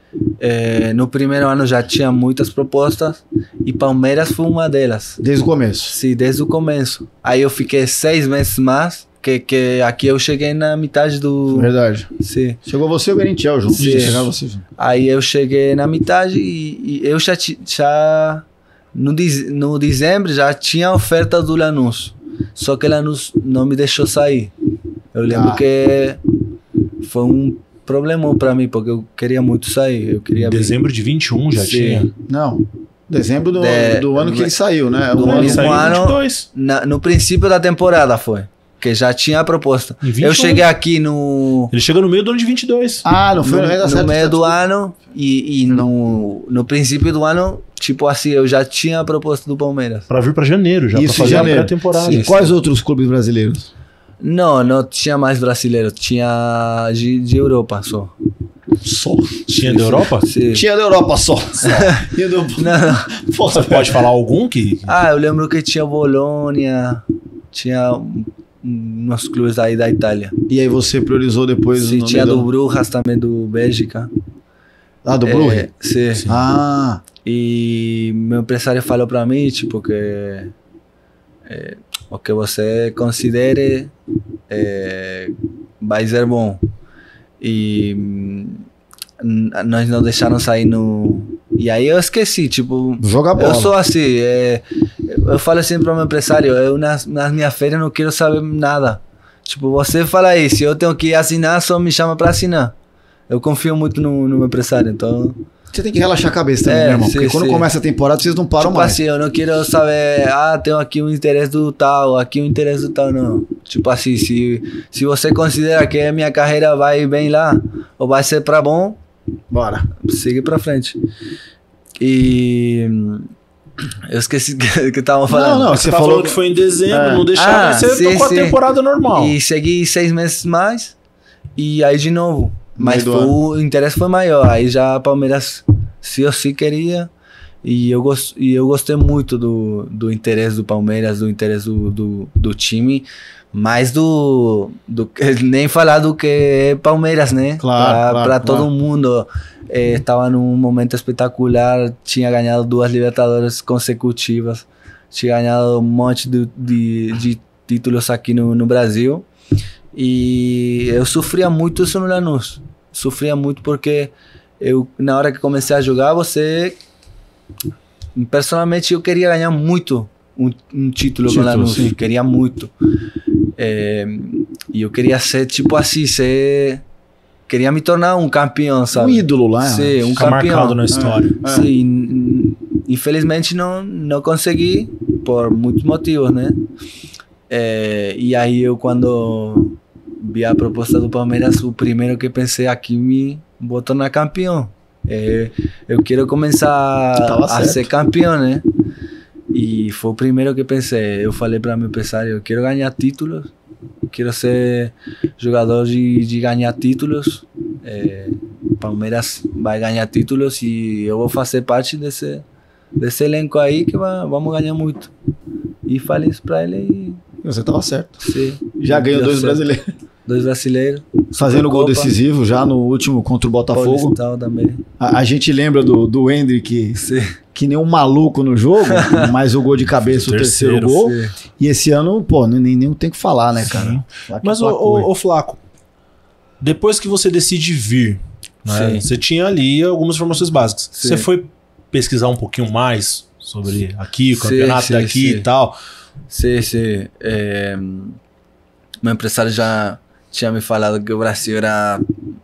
É, no primeiro ano já tinha muitas propostas e Palmeiras foi uma delas. Desde o começo. Sim, desde o começo. Aí eu fiquei seis meses mais, que, que aqui eu cheguei na metade do... Verdade. Sim. Chegou você e o Merentiel junto. Sim. Chegaram você. Aí eu cheguei na metade e, e eu já, ti- já no, diz- no dezembro já tinha a oferta do Lanús. Só que Lanús não me deixou sair. Eu lembro Ah. que foi um problemão pra mim, porque eu queria muito sair. Eu queria Em dezembro de vinte e um já Sim. tinha. Não. Dezembro do, De- do ano que ele saiu, né? do O ano- Ele Um saiu em ano- vinte e dois. Na, no princípio da temporada foi, que já tinha a proposta. Em vinte e um. Eu cheguei aqui no Ele chega no meio do ano de vinte e dois. Ah, não foi no, no meio da no certa- meio do ano e, e no, no princípio do ano, tipo assim, eu já tinha a proposta do Palmeiras. Pra vir pra janeiro já, Isso, pra fazer em a janeiro. pré-temporada. E quais outros clubes brasileiros? Não, não tinha mais brasileiro, tinha de, de Europa só. Só. Tinha da Europa? Sim. Tinha da Europa só. E do... Não, não. Porra, Você pode falar algum que... Ah, eu lembro que tinha Bolônia, tinha um- uns clubes aí da Itália. E aí você priorizou depois Sim, no tinha meio do Brujas também, do Bélgica. Ah, do É, Brugge? sim. Ah, E meu empresário falou para mim, tipo, que é, o que você considere é, vai ser bom. E hum, n- nós não deixaram sair no... E aí eu esqueci, tipo... joga bola. Eu sou assim, é, eu falo assim para o meu empresário, eu nas, nas minhas férias não quero saber nada. Tipo, você fala aí, se eu tenho que assinar, só me chama para assinar. eu confio muito no, no meu empresário, então... Você tem que relaxar a cabeça também, É, né, irmão? sim, Porque quando sim. começa a temporada, vocês não param Tipo mais. assim, eu não quero saber, ah, tenho aqui um interesse do tal, aqui um interesse do tal, não. Tipo assim, se, se você considera que a minha carreira vai bem lá, ou vai ser pra bom, Bora. siga pra frente. E... eu esqueci que que tava falando. Não, não, Você você tá falou falando que foi em dezembro, É. não deixaram, Ah, aí você sim, tocou sim. a temporada normal. E segui seis meses mais, e aí de novo. Mas Meio do foi, o interesse foi maior, aí já Palmeiras, se ou se queria, e eu, gost, e eu gostei muito do, do interesse do Palmeiras, do interesse do, do, do time, mais do, do... nem falar do que é Palmeiras, né? Claro, Pra, claro, pra claro. todo mundo. Eh, estava num momento espetacular, tinha ganhado duas Libertadores consecutivas, tinha ganhado um monte de, de, de títulos aqui no, no Brasil, e eu sofria muito isso no Lanús. Sofria muito porque eu, na hora que comecei a jogar, você... Personalmente, eu queria ganhar muito um, um título, Título, com Lanús. sim. Queria muito. É, e eu queria ser, tipo assim, ser... Queria me tornar um campeão, sabe? Um ídolo lá. Sim, um Fica campeão. marcado na história. É. Sim, infelizmente não, não consegui por muitos motivos, né? É, e aí eu, quando vi a proposta do Palmeiras, o primeiro que pensei aqui me botou na campeão. É, eu quero começar Tava a certo. ser campeão, né? E foi o primeiro que pensei. Eu falei para meu empresário, eu quero ganhar títulos, quero ser jogador de, de ganhar títulos. É, Palmeiras vai ganhar títulos e eu vou fazer parte desse, desse elenco aí que vai, vamos ganhar muito. E falei isso para ele e... Você tava certo. Sim, Já ganhou deu dois certo. brasileiros. Dois brasileiros. Fazendo gol Copa. decisivo já no último contra o Botafogo. Paulistão também. A, a gente lembra do, do Hendrick Sim. que nem um maluco no jogo, mas o gol de cabeça, o terceiro, Terceiro, gol. Sim. E esse ano, pô, nem, nem tem o que falar, né, cara? Lá que Mas, ô, placou. ô, ô, Flaco, depois que você decide vir, né, Sim. você tinha ali algumas informações básicas. Sim. Você foi pesquisar um pouquinho mais sobre aqui, o Sim, campeonato sim, daqui sim. e tal. Sim, sim. É, meu empresário já tinha me falado que o Brasil era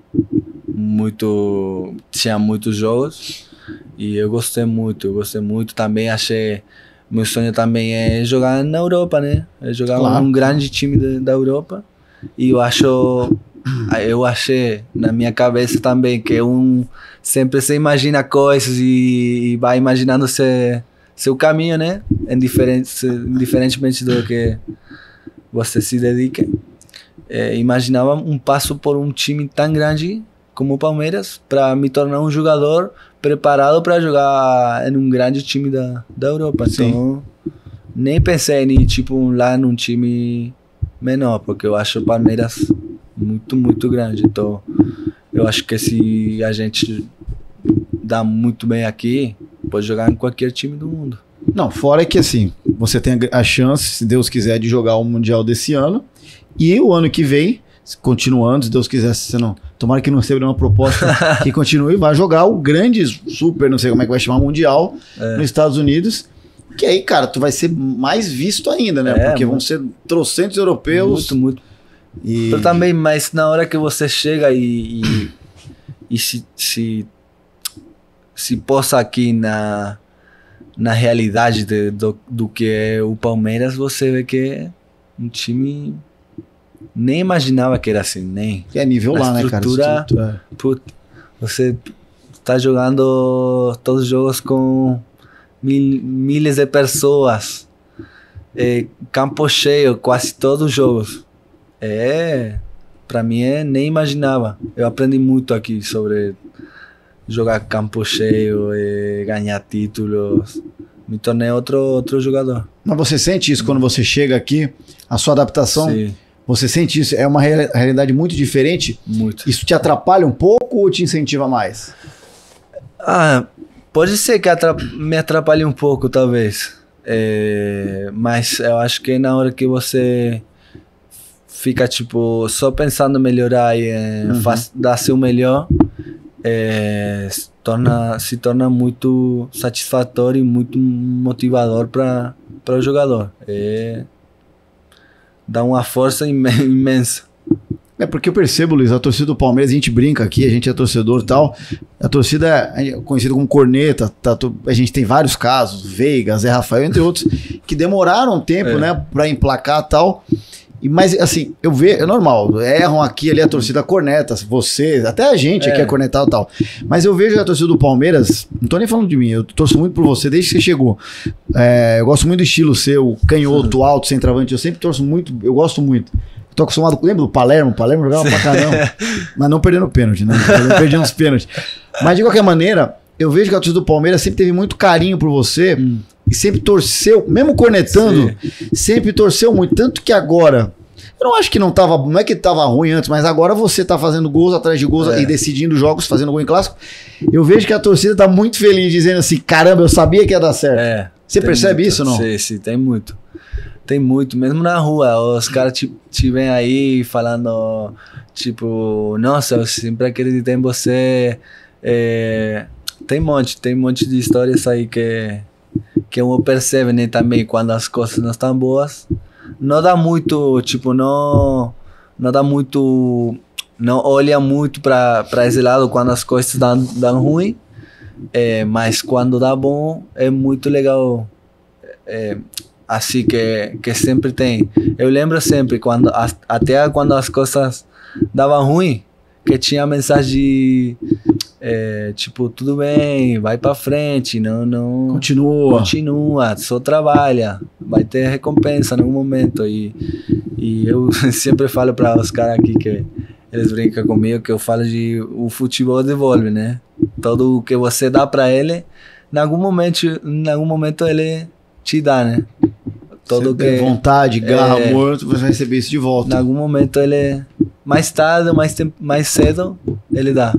muito... tinha muitos jogos e eu gostei muito, eu gostei muito. Também achei... Meu sonho também é jogar na Europa, né? É jogar Claro. um grande time de, da Europa. E eu acho... Eu achei na minha cabeça também que um sempre se imagina coisas e, e vai imaginando se, seu caminho, né? Indiferente, indiferentemente do que você se dedique. É, imaginava um passo por um time tão grande como o Palmeiras para me tornar um jogador preparado para jogar em um grande time da, da Europa. Sim. Então, nem pensei em ir tipo, lá num time menor, porque eu acho o Palmeiras muito, muito grande. Então, eu acho que se a gente dá muito bem aqui, pode jogar em qualquer time do mundo. Não, fora que assim, você tem a chance, se Deus quiser, de jogar o Mundial desse ano. E o ano que vem, continuando, se Deus quiser, se não, tomara que não receba nenhuma proposta que continue, vai jogar o grande, super, não sei como é que vai chamar, Mundial É. nos Estados Unidos. Que aí, cara, tu vai ser mais visto ainda, né? É, Porque vão muito. ser trocentos europeus. Muito, muito. E... Eu também, mas na hora que você chega e, e, e se, se, se possa aqui na, na realidade de, do, do que é o Palmeiras, você vê que é um time... Nem imaginava que era assim, nem. Que é nível A lá, né, cara? estrutura- Estrutura. Put, você está jogando todos os jogos com mil, milhares de pessoas, é, campo cheio, quase todos os jogos. É, para mim, é, nem imaginava. Eu aprendi muito aqui sobre jogar campo cheio, é, ganhar títulos. Me tornei outro, outro jogador. Mas você sente isso quando você chega aqui, a sua adaptação? Sim, Você sente isso? É uma rea- realidade muito diferente? muito. Isso te atrapalha um pouco ou te incentiva mais? Ah, pode ser que atra- me atrapalhe um pouco, talvez. É, mas eu acho que na hora que você fica, tipo, só pensando em melhorar e em Uhum. faz- dar seu melhor, é, se torna, se torna muito satisfatório e muito motivador para o jogador. É, dá uma força imen- imensa. É porque eu percebo, Luiz, a torcida do Palmeiras, a gente brinca aqui, a gente é torcedor e tal, a torcida é conhecida como corneta, tá, a gente tem vários casos, Veiga, Zé Rafael, entre outros, que demoraram um tempo, é. né, pra emplacar e tal, e, mas assim, eu vejo, é normal, erram aqui ali a torcida corneta, você, até a gente é. aqui é cornetado e tal, mas eu vejo a torcida do Palmeiras, não tô nem falando de mim, eu torço muito por você desde que você chegou, é, eu gosto muito do estilo seu, canhoto, alto, centroavante, eu sempre torço muito, eu gosto muito. Tô acostumado com... Lembra do Palermo? O Palermo jogava pra caramba. Mas não perdendo pênalti, né? Não perdendo uns pênaltis. Mas de qualquer maneira, eu vejo que a torcida do Palmeiras sempre teve muito carinho por você hum. e sempre torceu, mesmo cornetando, Sim. sempre torceu muito. Tanto que agora... Eu não acho que não tava... Não é que tava ruim antes, mas agora você tá fazendo gols atrás de gols é. e decidindo jogos, fazendo gol em clássico. Eu vejo que a torcida tá muito feliz, dizendo assim, caramba, eu sabia que ia dar certo. É, você percebe muito. isso ou não? Sim, sim, tem muito. Tem muito, mesmo na rua, os caras te, te vêm aí falando, tipo, nossa, eu sempre acreditei em você. É, tem um monte, tem um monte de histórias aí que, que eu percebo, né, também, quando as coisas não estão boas. Não dá muito, tipo, não, não dá muito, não olha muito para esse lado quando as coisas dão, dão ruim, é, mas quando dá bom, é muito legal. É, assim que, que sempre tem. Eu lembro sempre, quando, até quando as coisas davam ruim, que tinha mensagem de, é, tipo, tudo bem, vai pra frente, não, não... Continua. Continua, só trabalha, vai ter recompensa em algum momento. E, e eu sempre falo para os caras aqui que eles brincam comigo, que eu falo de o futebol devolve, né? Tudo o que você dá para ele, em algum momento, em algum momento ele te dá, né? Todo que vontade, garra, é, amor, você vai receber isso de volta. Em algum momento ele, mais tarde, mais, tempo, mais cedo, ele dá.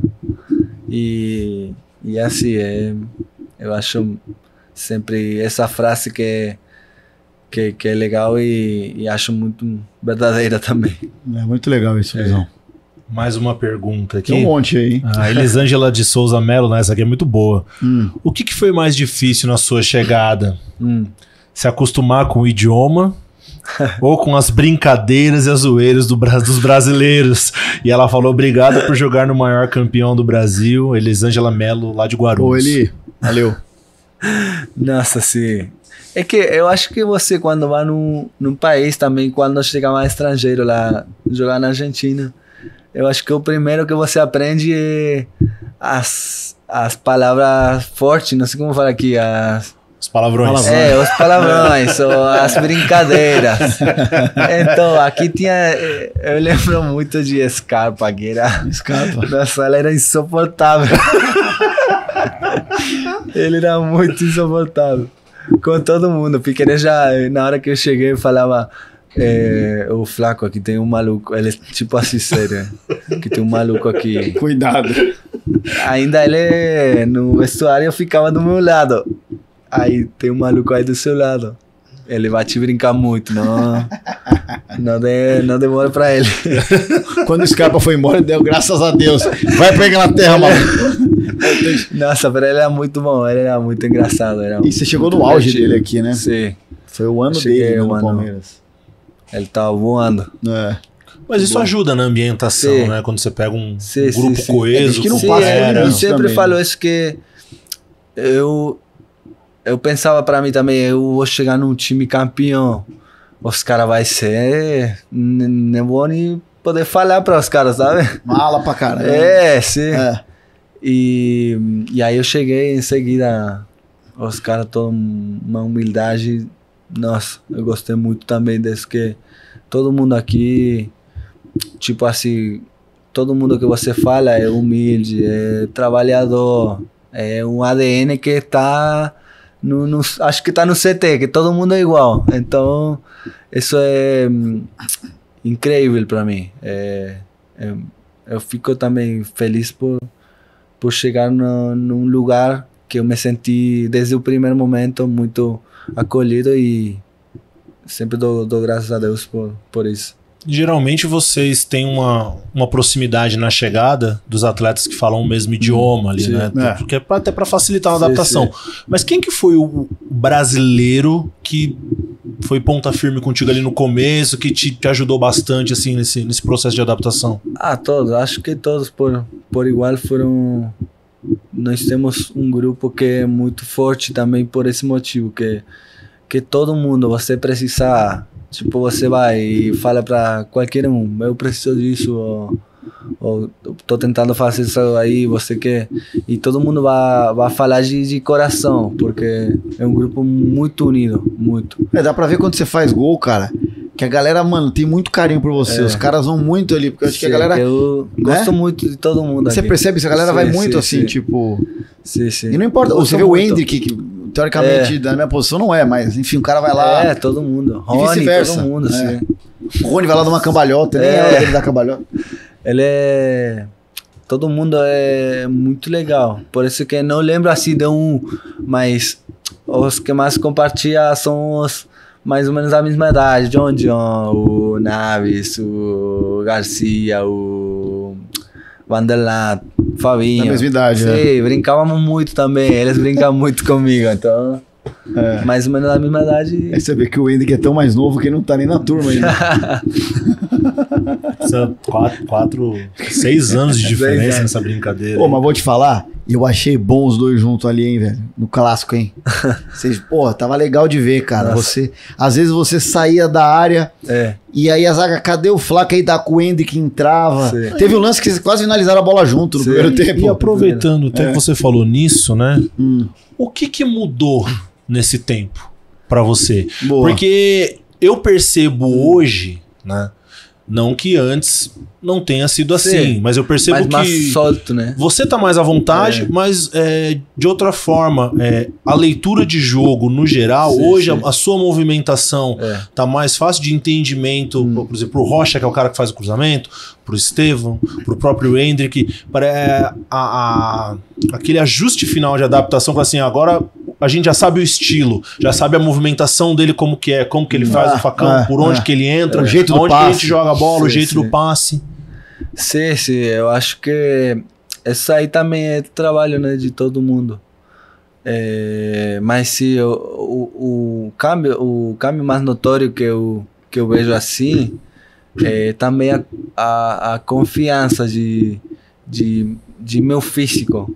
E, e assim, é, eu acho sempre essa frase que, que, que é legal e, e acho muito verdadeira também. É muito legal isso, Luizão. É. Mais uma pergunta aqui. Tem um monte aí. A Elisângela de Souza Melo, né? Essa aqui é muito boa. Hum. O que, que foi mais difícil na sua chegada? Hum. Se acostumar com o idioma ou com as brincadeiras e as zoeiras do, dos brasileiros? E ela falou, obrigada por jogar no maior campeão do Brasil, Elisângela Melo, lá de Guarulhos. Ô, Eli, valeu. Nossa, sim. É que eu acho que você, quando vai num, num país também, quando chega mais estrangeiro lá, jogar na Argentina, eu acho que o primeiro que você aprende é as, as palavras fortes, não sei como falar aqui, as... Os palavrões. É, os palavrões, ou as brincadeiras. Então, aqui tinha... Eu lembro muito de Scarpa, que era... Scarpa? Nossa, ele era insuportável. Ele era muito insuportável. Com todo mundo. Porque ele já, na hora que eu cheguei, eu falava... É, o Flaco, aqui tem um maluco. Ele é tipo assim, sério. Que tem um maluco aqui. Cuidado. Ainda ele, no vestuário, eu ficava do meu lado. Aí tem um maluco aí do seu lado. Ele vai te brincar muito, não, não, de, não demora pra ele. Quando o Scarpa foi embora, deu graças a Deus. Vai pra Inglaterra, mano. Nossa, pra ele era muito bom, ele era muito engraçado. Era e você chegou no auge dele aqui, né? Sim. Foi o ano dele no ano. Palmeiras. Ele tava voando. É. Mas isso bom. Ajuda na ambientação, sim. né? Quando você pega um, sim, um grupo sim, sim. coeso. É, que não passa é, eu sempre também, falo né? isso que eu... Eu pensava pra mim também, eu vou chegar num time campeão, os caras vai ser, não vou nem poder falar para os caras, sabe? Mala pra caramba. É, sim. É. E, e aí eu cheguei em seguida, os caras estão uma humildade, nossa, eu gostei muito também desse que todo mundo aqui, tipo assim, todo mundo que você fala é humilde, é trabalhador, é um A D N que está... No, no, acho que tá no C T, que todo mundo é igual. Então, isso é hum, incrível para mim. É, é, eu fico também feliz por, por chegar no, num lugar que eu me senti, desde o primeiro momento, muito acolhido e sempre dou, dou graças a Deus por, por isso. Geralmente vocês têm uma, uma proximidade na chegada dos atletas que falam o mesmo idioma ali, sim, né? É. Porque é até para facilitar a adaptação. Sim, sim. Mas quem que foi o brasileiro que foi ponta firme contigo ali no começo, que te, te ajudou bastante, assim, nesse, nesse processo de adaptação? Ah, todos. Acho que todos por, por igual foram... Nós temos um grupo que é muito forte também por esse motivo, que, que todo mundo, você precisar, tipo, você vai e fala para qualquer um, eu preciso disso, ou, ou tô tentando fazer isso aí, você quer, e todo mundo vai, vai falar de, de coração, porque é um grupo muito unido, muito. É, dá pra ver quando você faz gol, cara, que a galera, mano, tem muito carinho por você, é. Os caras vão muito ali, porque eu acho sim, que a galera... Eu né? gosto muito de todo mundo Você aqui. percebe isso, a galera sim, vai muito sim, assim, sim. tipo... Sim, sim. E não importa, você vê o Hendrick, que teoricamente é. da minha posição não é, mas enfim, o cara vai lá... É, todo mundo. Rony, e vice-versa. todo mundo, é. sim. O Rony vai lá dar uma cambalhota, nem É. é hora dele dar cambalhota. Ele é... Todo mundo é muito legal. Por isso que não lembro assim de um, mas os que mais compartilham são os mais ou menos da mesma idade. John John, o Naves, o Garcia, o Vanderland, Fabinho. Da mesma idade, sim, né? brincávamos muito também. Eles brincam muito comigo, então... É. Mais ou menos da mesma idade. Aí você vê que o Hendrick é tão mais novo que não tá nem na turma ainda. São quatro, quatro, seis anos de diferença nessa brincadeira. Pô, mas vou te falar, eu achei bom os dois juntos ali, hein, velho? No clássico, hein? Vocês, pô, tava legal de ver, cara. Você, às vezes você saía da área é. E aí a zaga, cadê o Flaco? Aí dá com o Hendrick que entrava. Sim. Teve um lance que vocês quase finalizaram a bola junto no Sim. primeiro tempo. E aproveitando, até é. que você falou nisso, né? Hum. O que que mudou nesse tempo pra você? Boa. Porque eu percebo hoje, né? Não que antes não tenha sido assim, Sim, mas eu percebo mas que mais solto, né? Você tá mais à vontade, é. mas é, de outra forma, é, a leitura de jogo no geral, sim, hoje sim. A, a sua movimentação é. tá mais fácil de entendimento, hum. por exemplo, pro Rocha, que é o cara que faz o cruzamento, pro Estevão, pro próprio Hendrick, para é, a, a, aquele ajuste final de adaptação, assim, agora a gente já sabe o estilo, já sabe a movimentação dele, como que é, como que ele faz ah, o facão, ah, por onde ah, que ele entra, o jeito onde do passe. que a gente joga a bola, sim, o jeito sim. do passe. Sim, sim, eu acho que isso aí também é trabalho, né, de todo mundo. É, mas se o, o, o câmbio, o câmbio mais notório que eu que eu vejo assim é também a, a, a confiança de, de de meu físico,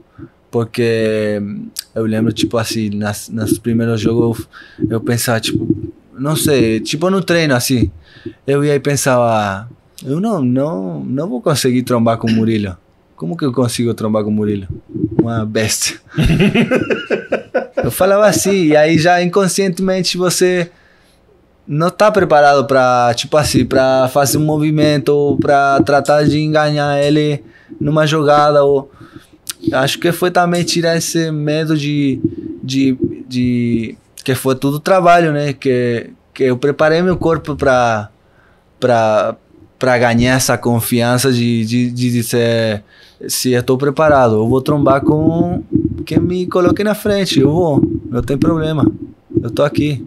porque eu lembro tipo assim nas nos primeiros jogos eu, eu pensava tipo não sei, tipo no treino assim eu ia e pensava Eu não, não, não vou conseguir trombar com o Murilo. Como que eu consigo trombar com o Murilo? Uma bestia. Eu falava assim, e aí já inconscientemente você não está preparado para, tipo assim, para fazer um movimento ou para tratar de enganar ele numa jogada. Ou... Acho que foi também tirar esse medo de, de, de que foi tudo trabalho, né? Que, que eu preparei meu corpo para para para ganhar essa confiança de, de, de dizer se eu estou preparado, eu vou trombar com quem me coloque na frente, eu vou, não tem problema, eu tô aqui.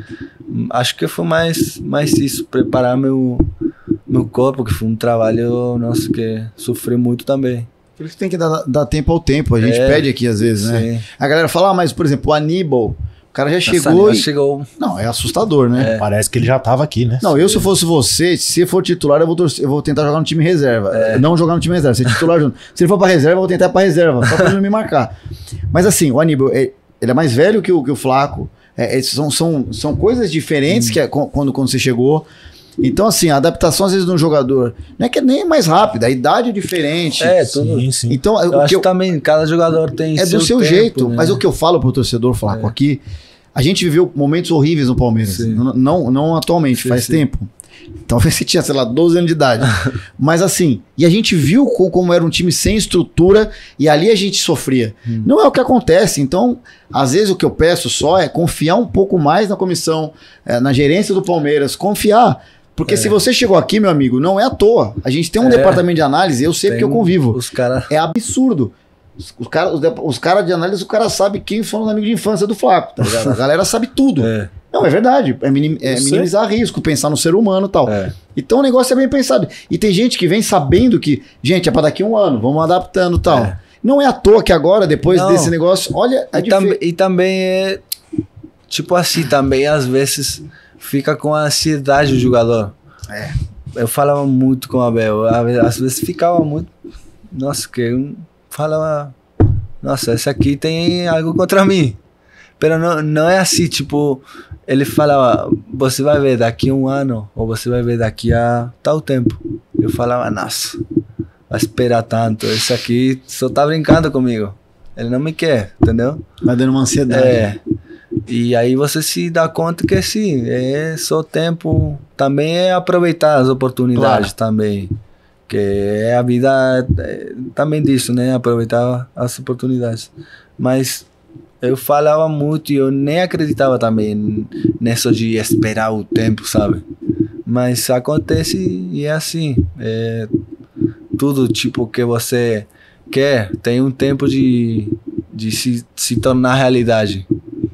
Acho que foi mais, mais isso, preparar meu, meu corpo, que foi um trabalho, nossa, que sofri muito também. Por isso tem que dar, dar tempo ao tempo, a gente é, pede aqui às vezes, né? Sim. A galera fala, ah, mas por exemplo, o Aníbal... O cara já chegou e... chegou. Não, é assustador, né? É. Parece que ele já tava aqui, né? Não, eu se fosse você, se for titular, eu vou, torcer, eu vou tentar jogar no time reserva. É. Não jogar no time reserva, ser titular junto. Se ele for pra reserva, eu vou tentar ir pra reserva, só pra ele não me marcar. Mas assim, o Aníbal, ele é mais velho que o, que o Flaco. É, são, são, são coisas diferentes hum. que é, quando, quando você chegou. Então, assim, a adaptação às vezes de um jogador não é que nem é mais rápida, a idade é diferente. É, tudo. Sim, sim. Então, eu o acho que eu, também, cada jogador tem é seu do seu tempo, jeito. né? Mas o que eu falo pro torcedor, Flaco, é. aqui, a gente viveu momentos horríveis no Palmeiras. Não, não, não atualmente, sim, faz sim. tempo. Talvez você tinha, sei lá, doze anos de idade. Mas assim, e a gente viu como, como era um time sem estrutura e ali a gente sofria. Hum. Não é o que acontece. Então, às vezes o que eu peço só é confiar um pouco mais na comissão, é, na gerência do Palmeiras, confiar. Porque é. se você chegou aqui, meu amigo, não é à toa. A gente tem um é. departamento de análise, eu sei tem porque eu convivo. Os cara... É absurdo. Os caras os, os cara de análise, o cara sabe quem foram os amigos de infância do Flaco, tá ligado? A galera sabe tudo. É. Não, é verdade. É, minim, é minimizar risco, pensar no ser humano e tal. É. Então o negócio é bem pensado. E tem gente que vem sabendo que, gente, é pra daqui a um ano, vamos adaptando e tal. É. Não é à toa que agora, depois Não. desse negócio, olha... E, tam, e também é... tipo assim, também às vezes fica com ansiedade o jogador. É. Eu falava muito com o Abel, às vezes ficava muito, nossa, que eu falava, nossa, esse aqui tem algo contra mim. Mas não, não é assim, tipo, ele falava, você vai ver daqui a um ano, ou você vai ver daqui a tal tempo. Eu falava, nossa, vai esperar tanto, esse aqui só tá brincando comigo. Ele não me quer, entendeu? Vai dando uma ansiedade. É. E aí você se dá conta que sim, é só tempo, também é aproveitar as oportunidades, claro. Também. Que é a vida é, também disso, né? Aproveitar as oportunidades. Mas eu falava muito e eu nem acreditava também nisso de esperar o tempo, sabe? Mas acontece e é assim. É, tudo tipo que você quer tem um tempo de, de se, se tornar realidade.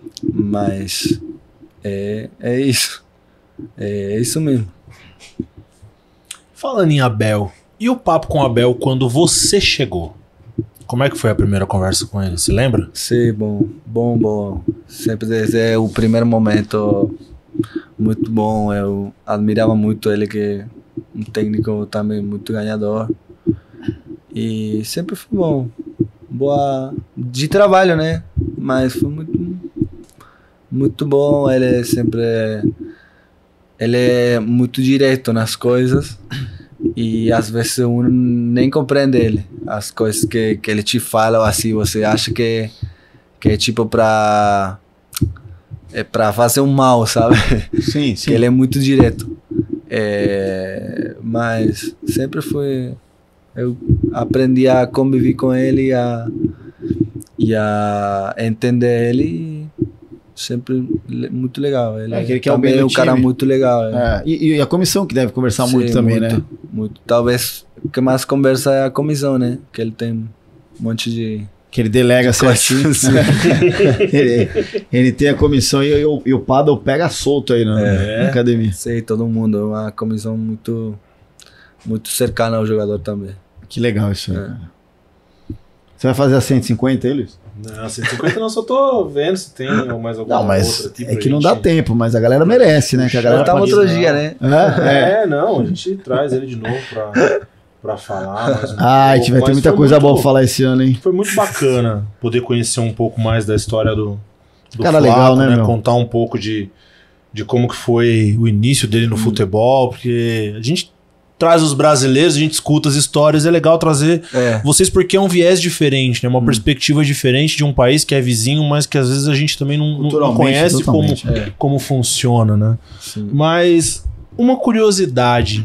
Mas é, é isso. É isso mesmo. Falando em Abel, e o papo com o Abel quando você chegou? Como é que foi a primeira conversa com ele? Você lembra? Sim, bom, bom, bom. Sempre desde o primeiro momento, muito bom. Eu admirava muito ele, que é um técnico também muito ganhador. E sempre foi bom. Boa de trabalho, né? Mas foi muito, muito bom. Ele é sempre... Ele é muito direto nas coisas. E às vezes um nem compreende ele. As coisas que, que ele te fala, assim, você acha que, que é tipo pra... É pra fazer um mal, sabe? Sim, sim. Que ele é muito direto. É, mas sempre foi... Eu aprendi a conviver com ele e a, e a entender ele. E sempre muito legal. Ele é, que ele quer também é um cara time. Muito legal. É, e, e a comissão que deve conversar Sim, muito também, muito, né? Muito. Talvez o que mais conversa é a comissão, né? Que ele tem um monte de... Que ele delega certinho. ele, ele tem a comissão e, e, o, e o paddle pega solto aí na, é, na academia. Sei, todo mundo. É uma comissão muito, muito cercana ao jogador também. Que legal isso aí, é. Cara. Você vai fazer a cento e cinquenta aí, Luiz? Não, cento e cinquenta não, só tô vendo se tem mais alguma não, mas outra. É que não dá tempo, mas a galera merece, né? Que a galera tá outro dia, né? É, é. é, não, a gente traz ele de novo pra, pra falar. Mais um ah, a gente vai ter muita coisa muito, boa pra falar esse ano, hein? Foi muito bacana poder conhecer um pouco mais da história do, do cara, Flaco, legal, né, né? meu? Contar um pouco de, de como que foi o início dele no hum. futebol, porque a gente traz os brasileiros, a gente escuta as histórias, é legal trazer é. vocês porque é um viés diferente, né? Uma hum. perspectiva diferente de um país que é vizinho, mas que às vezes a gente também não, não conhece como, é. como funciona, né? Sim. Mas uma curiosidade,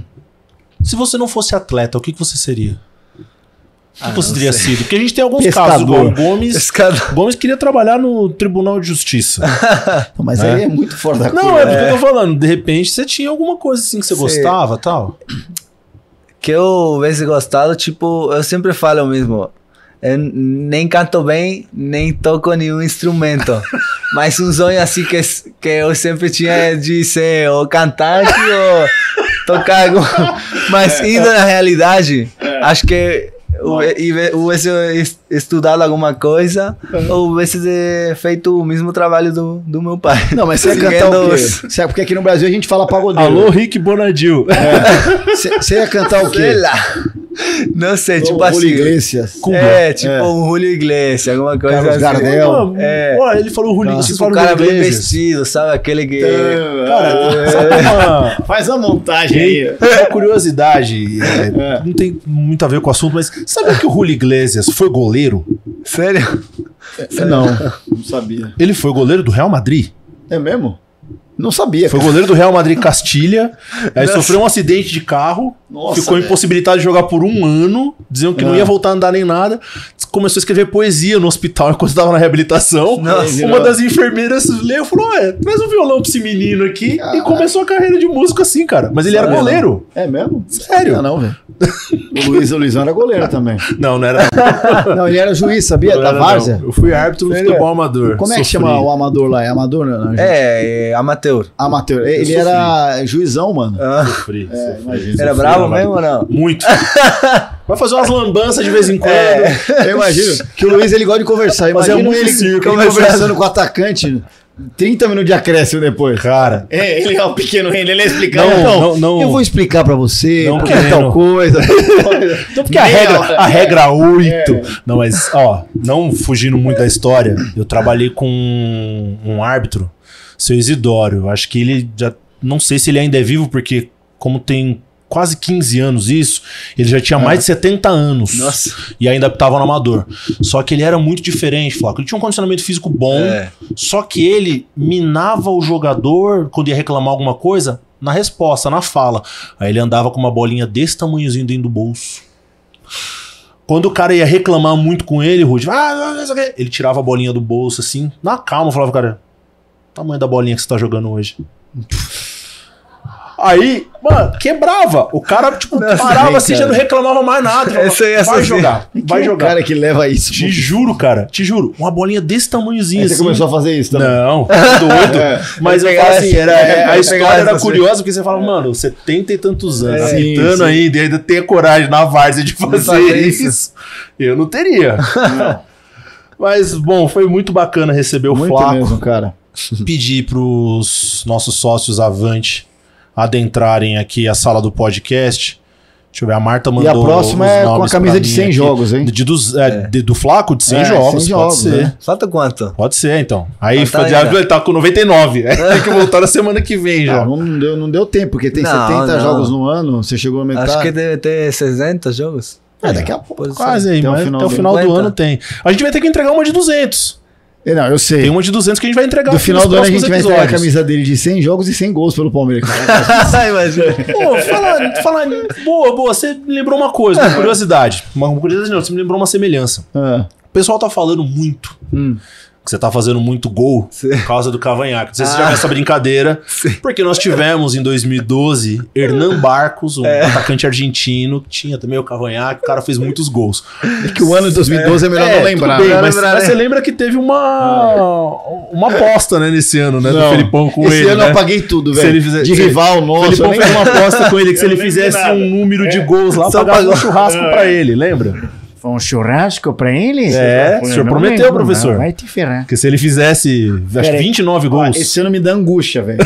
se você não fosse atleta, o que, que você seria? O que ah, você teria sido? Porque a gente tem alguns Pescador. casos, igual o Gomes. Pescador. Gomes queria trabalhar no Tribunal de Justiça. Não, mas é. aí é muito fora da Não, curva. é porque é. eu tô falando. De repente você tinha alguma coisa assim que você Sei. gostava e tal. Que eu tivesse gostado, tipo, eu sempre falo mesmo. Eu nem canto bem, nem toco nenhum instrumento. Mas um sonho assim que, que eu sempre tinha de ser ou cantante ou tocar algum. Mas é. indo na realidade, é. acho que houvesse estudado alguma coisa uhum. ou houvesse feito o mesmo trabalho do, do meu pai. Não, mas você ia cantar o quê? Cê, porque aqui no Brasil a gente fala pagodeiro. Alô, Rick Bonadil. Você é. ia cantar o quê? Sei lá. Não sei, o tipo assim. Julio Iglesias. É, tipo é. um Julio Iglesias, alguma coisa Carlos assim. Gardel. É. Pô, ele falou Julio Iglesias. Tipo, o cara bem vestido, sabe? Aquele que... Então, cara, é. uma... faz uma montagem aí. Uma curiosidade, é, é. não tem muito a ver com o assunto, mas sabe que o Julio Iglesias foi goleiro? Sério? É, não, não sabia. Ele foi goleiro do Real Madrid. É mesmo? Não sabia. Foi goleiro do Real Madrid Castilha. Aí Nossa. sofreu um acidente de carro. Nossa, ficou velho. impossibilitado de jogar por um ano. Diziam que ah. não ia voltar a andar nem nada. Começou a escrever poesia no hospital enquanto estava na reabilitação. Nossa, uma das enfermeiras leu e falou: é, traz um violão pra esse menino aqui. Ah. E começou a carreira de músico assim, cara. Mas ele era Sabe, goleiro. Não. É mesmo? Sério? Ah, não, velho. O Luiz, o Luizão era goleiro também. Não, não era. Não, ele era juiz, sabia? Da Várzea. Eu fui árbitro no futebol amador. Como é que chama o amador lá? É amador, não? É, é amateur. Amateur. Ele sofri. Era juizão, mano. Ah. Sofri, é, sofri. Era sofri, bravo mesmo ou não? Muito. Vai fazer umas lambanças de vez em quando. É, eu imagino que o Luiz ele gosta de conversar. Imagina muito ele, circo, ele conversando com o atacante trinta minutos de acréscimo depois. Cara. É, ele é o pequeno reino, ele é explicando. Não, Então, não, não. eu vou explicar pra você, Não porque querendo. é tal coisa. Então, porque a Meia regra, hora. a regra oito. Não, mas, ó, não fugindo muito da história, eu trabalhei com um, um árbitro, seu Isidório. Acho que ele já. Não sei se ele ainda é vivo, porque, como tem quase quinze anos isso, ele já tinha mais de setenta anos. Nossa. E ainda tava no amador. Só que ele era muito diferente, Flaco. Ele tinha um condicionamento físico bom, É. só que ele minava o jogador quando ia reclamar alguma coisa na resposta, na fala. Aí ele andava com uma bolinha desse tamanhozinho dentro do bolso. Quando o cara ia reclamar muito com ele, Rudy, ah, não sei o quê, ele tirava a bolinha do bolso assim, na calma, falava, cara, tamanho da bolinha que você tá jogando hoje. Aí, mano, quebrava. O cara, tipo, Nossa, parava bem, assim, já cara. não reclamava mais nada. Falava, Essa aí, essa vai aí. jogar, vai Quem é o jogar. cara que leva isso. Te juro, cara, te juro. Uma bolinha desse tamanhozinho Aí você assim. começou a fazer isso também. Não, tá doido. É. Mas eu Pegar falo assim, essa- era, é, a pegar história era essa- curiosa, porque você fala, mano, setenta e tantos anos, É, aceitando sim, sim. ainda, e ainda tem a coragem na várzea de fazer, fazer isso. isso. Eu não teria. Mas, bom, foi muito bacana receber o Muito Flaco. mesmo, cara. Pedir pros nossos sócios Avante adentrarem aqui a sala do podcast. Deixa eu ver, a Marta mandou E a próxima os é com a nomes camisa pra de mim cem aqui. jogos, hein? De, dos- é, de- do Flaco de cem É, jogos, cem pode jogos, ser. né? Falta quanto? Pode ser, então. Aí Ah, tá foi- já- ainda. ele tá com noventa e nove. Tem que voltar na semana que vem já. Não, não, deu, não deu tempo, porque tem Não, setenta não. jogos no ano, você chegou a metade. Acho que deve ter sessenta jogos. É, daqui a pouco. Pode ser. Quase aí, Até o mas final até o do- final do cinquenta. ano tem. A gente vai ter que entregar uma de duzentos. É, Não, eu sei. Tem uma de duzentos que a gente vai entregar Do aqui final nos do ano a gente próximos vai entregar a episódios. camisa dele de cem jogos e cem gols pelo Palmeiras. Imagina. Pô, fala, fala, boa, boa, você me lembrou uma coisa, uma curiosidade. Uma curiosidade não, você me lembrou uma semelhança. Ah, O pessoal tá falando muito Hum. que você tá fazendo muito gol Sim. por causa do cavanhaque. Não sei se você já Ah. viu essa brincadeira, Sim. porque nós tivemos em dois mil e doze Hernan Barcos, um atacante argentino, que tinha também o cavanhaque, o cara fez muitos gols. é que o ano de dois mil e doze é, melhor não tudo lembrar. bem, né? mas, lembrar, mas né? você lembra que teve uma uma aposta, né, nesse ano, né, do Não, Felipão com Esse ele, ano né? eu apaguei tudo, Se velho. ele fizer- De se- rival O nosso. Felipão eu nem- fez uma aposta com ele que se ele nem fizesse nada. um número de gols lá, Só pagava um pagou. churrasco pra ele, lembra? Foi um churrasco pra ele? É, o Eu senhor não prometeu, lembro, professor. não, vai te ferrar. Porque se ele fizesse, acho Pera que aí. vinte e nove Ó, gols. esse ano me dá angústia, velho.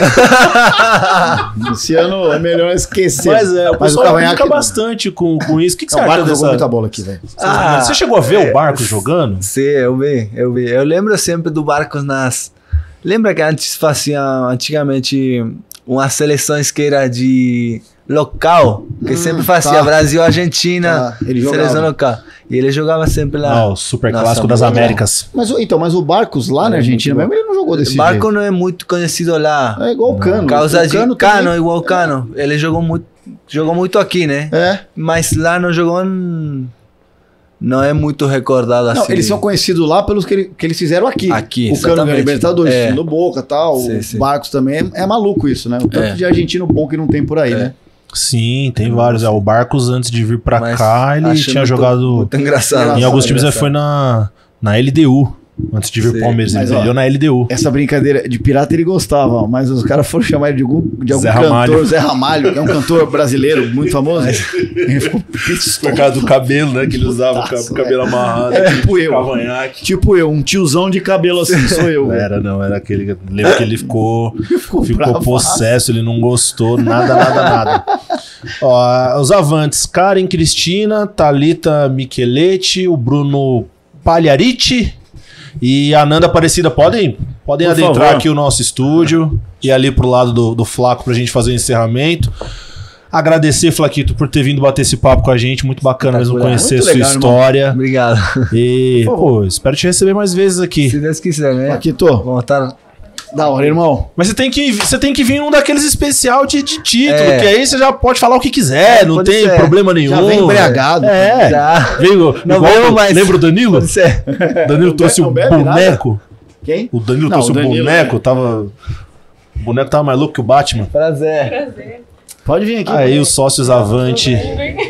Esse ano é melhor esquecer. Mas é, o Mas pessoal Cavanhaque brinca não. bastante com, com isso. O que, que você Não, o acha Barco dessa... jogou muita bola aqui, velho. Ah, Você chegou a ver o Barcos jogando? Sim, eu vi, eu vi. Eu lembro sempre do Barcos nas... Lembra que antes faziam, antigamente, umas seleções que era de local, que Hum, sempre fazia tá. Brasil, Argentina, Tá, ele jogava. seleção local. E ele jogava sempre lá. Ah, o Super Nossa, Clássico das muito bom. Américas. Mas, o- então, mas o Barcos lá na É Argentina muito mesmo, ele não jogou desse Barco jeito. não é muito conhecido lá. É igual o Cano. Causa o de Cano Cano, também- igual o Cano. Ele jogou muito, jogou muito aqui, né? É. Mas lá não jogou. hum, Não é muito recordado Não, assim. eles são conhecidos lá pelos que, ele- que eles fizeram aqui. Aqui, O Cano ganhou exatamente. Libertadores, É. no Boca e tal. Sim, o sim. Barcos também. É, é maluco isso, né? O tanto É. de argentino bom que não tem por aí, É. né? Sim, tem vários. É, o Barcos, antes de vir pra Mas cá, ele achei tinha muito- jogado... Muito engraçado. Em alguns Engraçado. times ele foi na, na L D U. Antes de vir pro Sim. Palmeiras, ele Mas, ó, brilhou na L D U. Essa brincadeira de pirata ele gostava, ó, mas os caras foram chamar ele de algum, de algum Zé cantor, Ramalho. Zé Ramalho, que é um cantor brasileiro muito famoso. Ele ficou pistola. Por causa do cabelo, né? Que ele usava, o Nossa, cabelo amarrado. É tipo eu. Cavanhaque. Tipo eu, um tiozão de cabelo assim, sou eu. Não velho. era, não. Era aquele... que- Lembro que ele ficou... Ficou, Ficou bravaço. possesso, ele não gostou, nada, nada, nada. Ó, os avantes, Karen Cristina, Thalita Micheletti, o Bruno Pagliariti e a Nanda Aparecida. Podem, podem Por adentrar favor. aqui o nosso estúdio e ali pro lado do, do Flaco pra gente fazer o encerramento. Agradecer, Flaquito, por ter vindo bater esse papo com a gente. Muito bacana mesmo Espetacular. conhecer Muito sua legal, irmão. história. Obrigado. E, pô, espero te receber mais vezes aqui. Se Deus quiser, né? Aqui tô. Vamos estar. Da hora, irmão. Mas você tem que, você tem que vir num daqueles especial de, de título, É. que aí você já pode falar o que quiser, não Pode tem ser. problema nenhum. Já vem embriagado. É. Já. Veio, Não igual, veio mais. Lembra o Danilo? Pode ser. Danilo trouxe não um bebe nada. boneco. Quem? O Danilo Não, trouxe o um Danilo, boneco, tava... O boneco tava mais louco que o Batman. Prazer. Prazer. Pode vir aqui. Aí os sócios Avante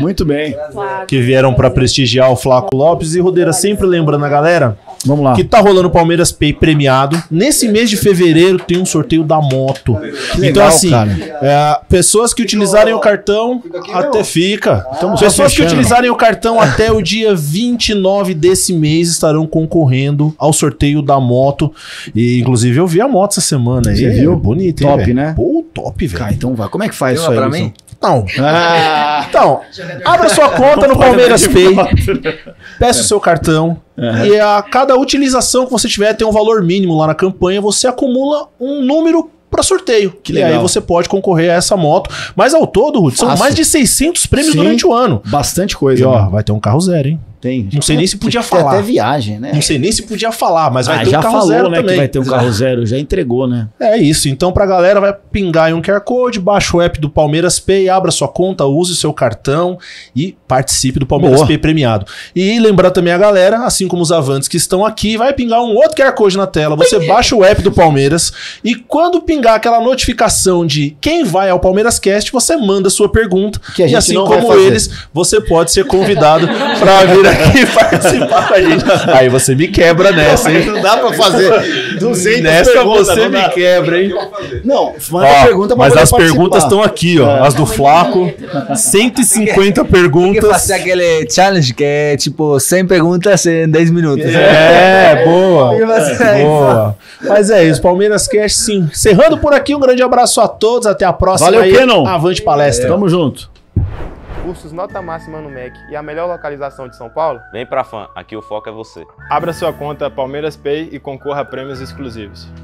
Muito bem. que vieram pra prestigiar o Flaco Lopes. E, Rodeira, sempre lembrando a galera Vamos lá. que tá rolando o Palmeiras Pay premiado. Nesse mês de fevereiro tem um sorteio da moto. legal, então, assim, cara. é, pessoas que utilizarem o cartão até fica. Estamos só Pessoas que fechando. utilizarem o cartão até o dia vinte e nove desse mês estarão concorrendo ao sorteio da moto. E, inclusive, eu vi a moto essa semana aí. Você viu? Bonito, hein, Top, velho? né? Pô, top, velho. Cara, então vai. Como é que faz Tem isso uma aí, pra Wilson? mim? Então, Ah, então, abra sua conta no Palmeiras Pay, peça o seu cartão Uhum. e a cada utilização que você tiver tem um valor mínimo lá na campanha, você acumula um número para sorteio. Que e legal. aí você pode concorrer a essa moto. Mas ao todo, Ruth, são Fácil. mais de seiscentos prêmios Sim. durante o ano. bastante E coisa. ó, né? vai ter um carro zero, hein? Tem. Não sei nem se podia Tem falar. até viagem, né? Não sei nem se podia falar, mas vai Ah, ter já um carro falou, zero né, também. que vai ter um carro zero. Já entregou, né? É isso, então pra galera vai pingar aí um Q R Code, baixa o app do Palmeiras Pay, abra sua conta, use o seu cartão e participe do Palmeiras Boa. Pay premiado. E lembrar também a galera, assim como os avantes que estão aqui, vai pingar um outro Q R Code na tela, você baixa o app do Palmeiras e quando pingar aquela notificação de quem vai ao Palmeiras Cast, você manda sua pergunta Que a e gente assim não vai como fazer. eles, você pode ser convidado pra vir aqui participar com a gente. Aí você me quebra nessa, hein? Não dá pra fazer duzentas Nessa perguntas, você não me dá. quebra, hein? Não, manda Ó, pergunta pra mas poder as perguntas participar. estão aqui, ó. É. As do Flaco. cento e cinquenta Tem que perguntas. fazer aquele challenge que é tipo cem perguntas em dez minutos. É, boa. Tem que fazer Boa. Mas é isso, Palmeiras Cast, sim. Encerrando por aqui, um grande abraço a todos. Até a próxima. Valeu, aí. Kenon. Avante palestra. Tamo junto. Cursos nota máxima no M E C e a melhor localização de São Paulo? Vem pra fã, aqui o foco é você. Abra sua conta Palmeiras Pay e concorra a prêmios exclusivos.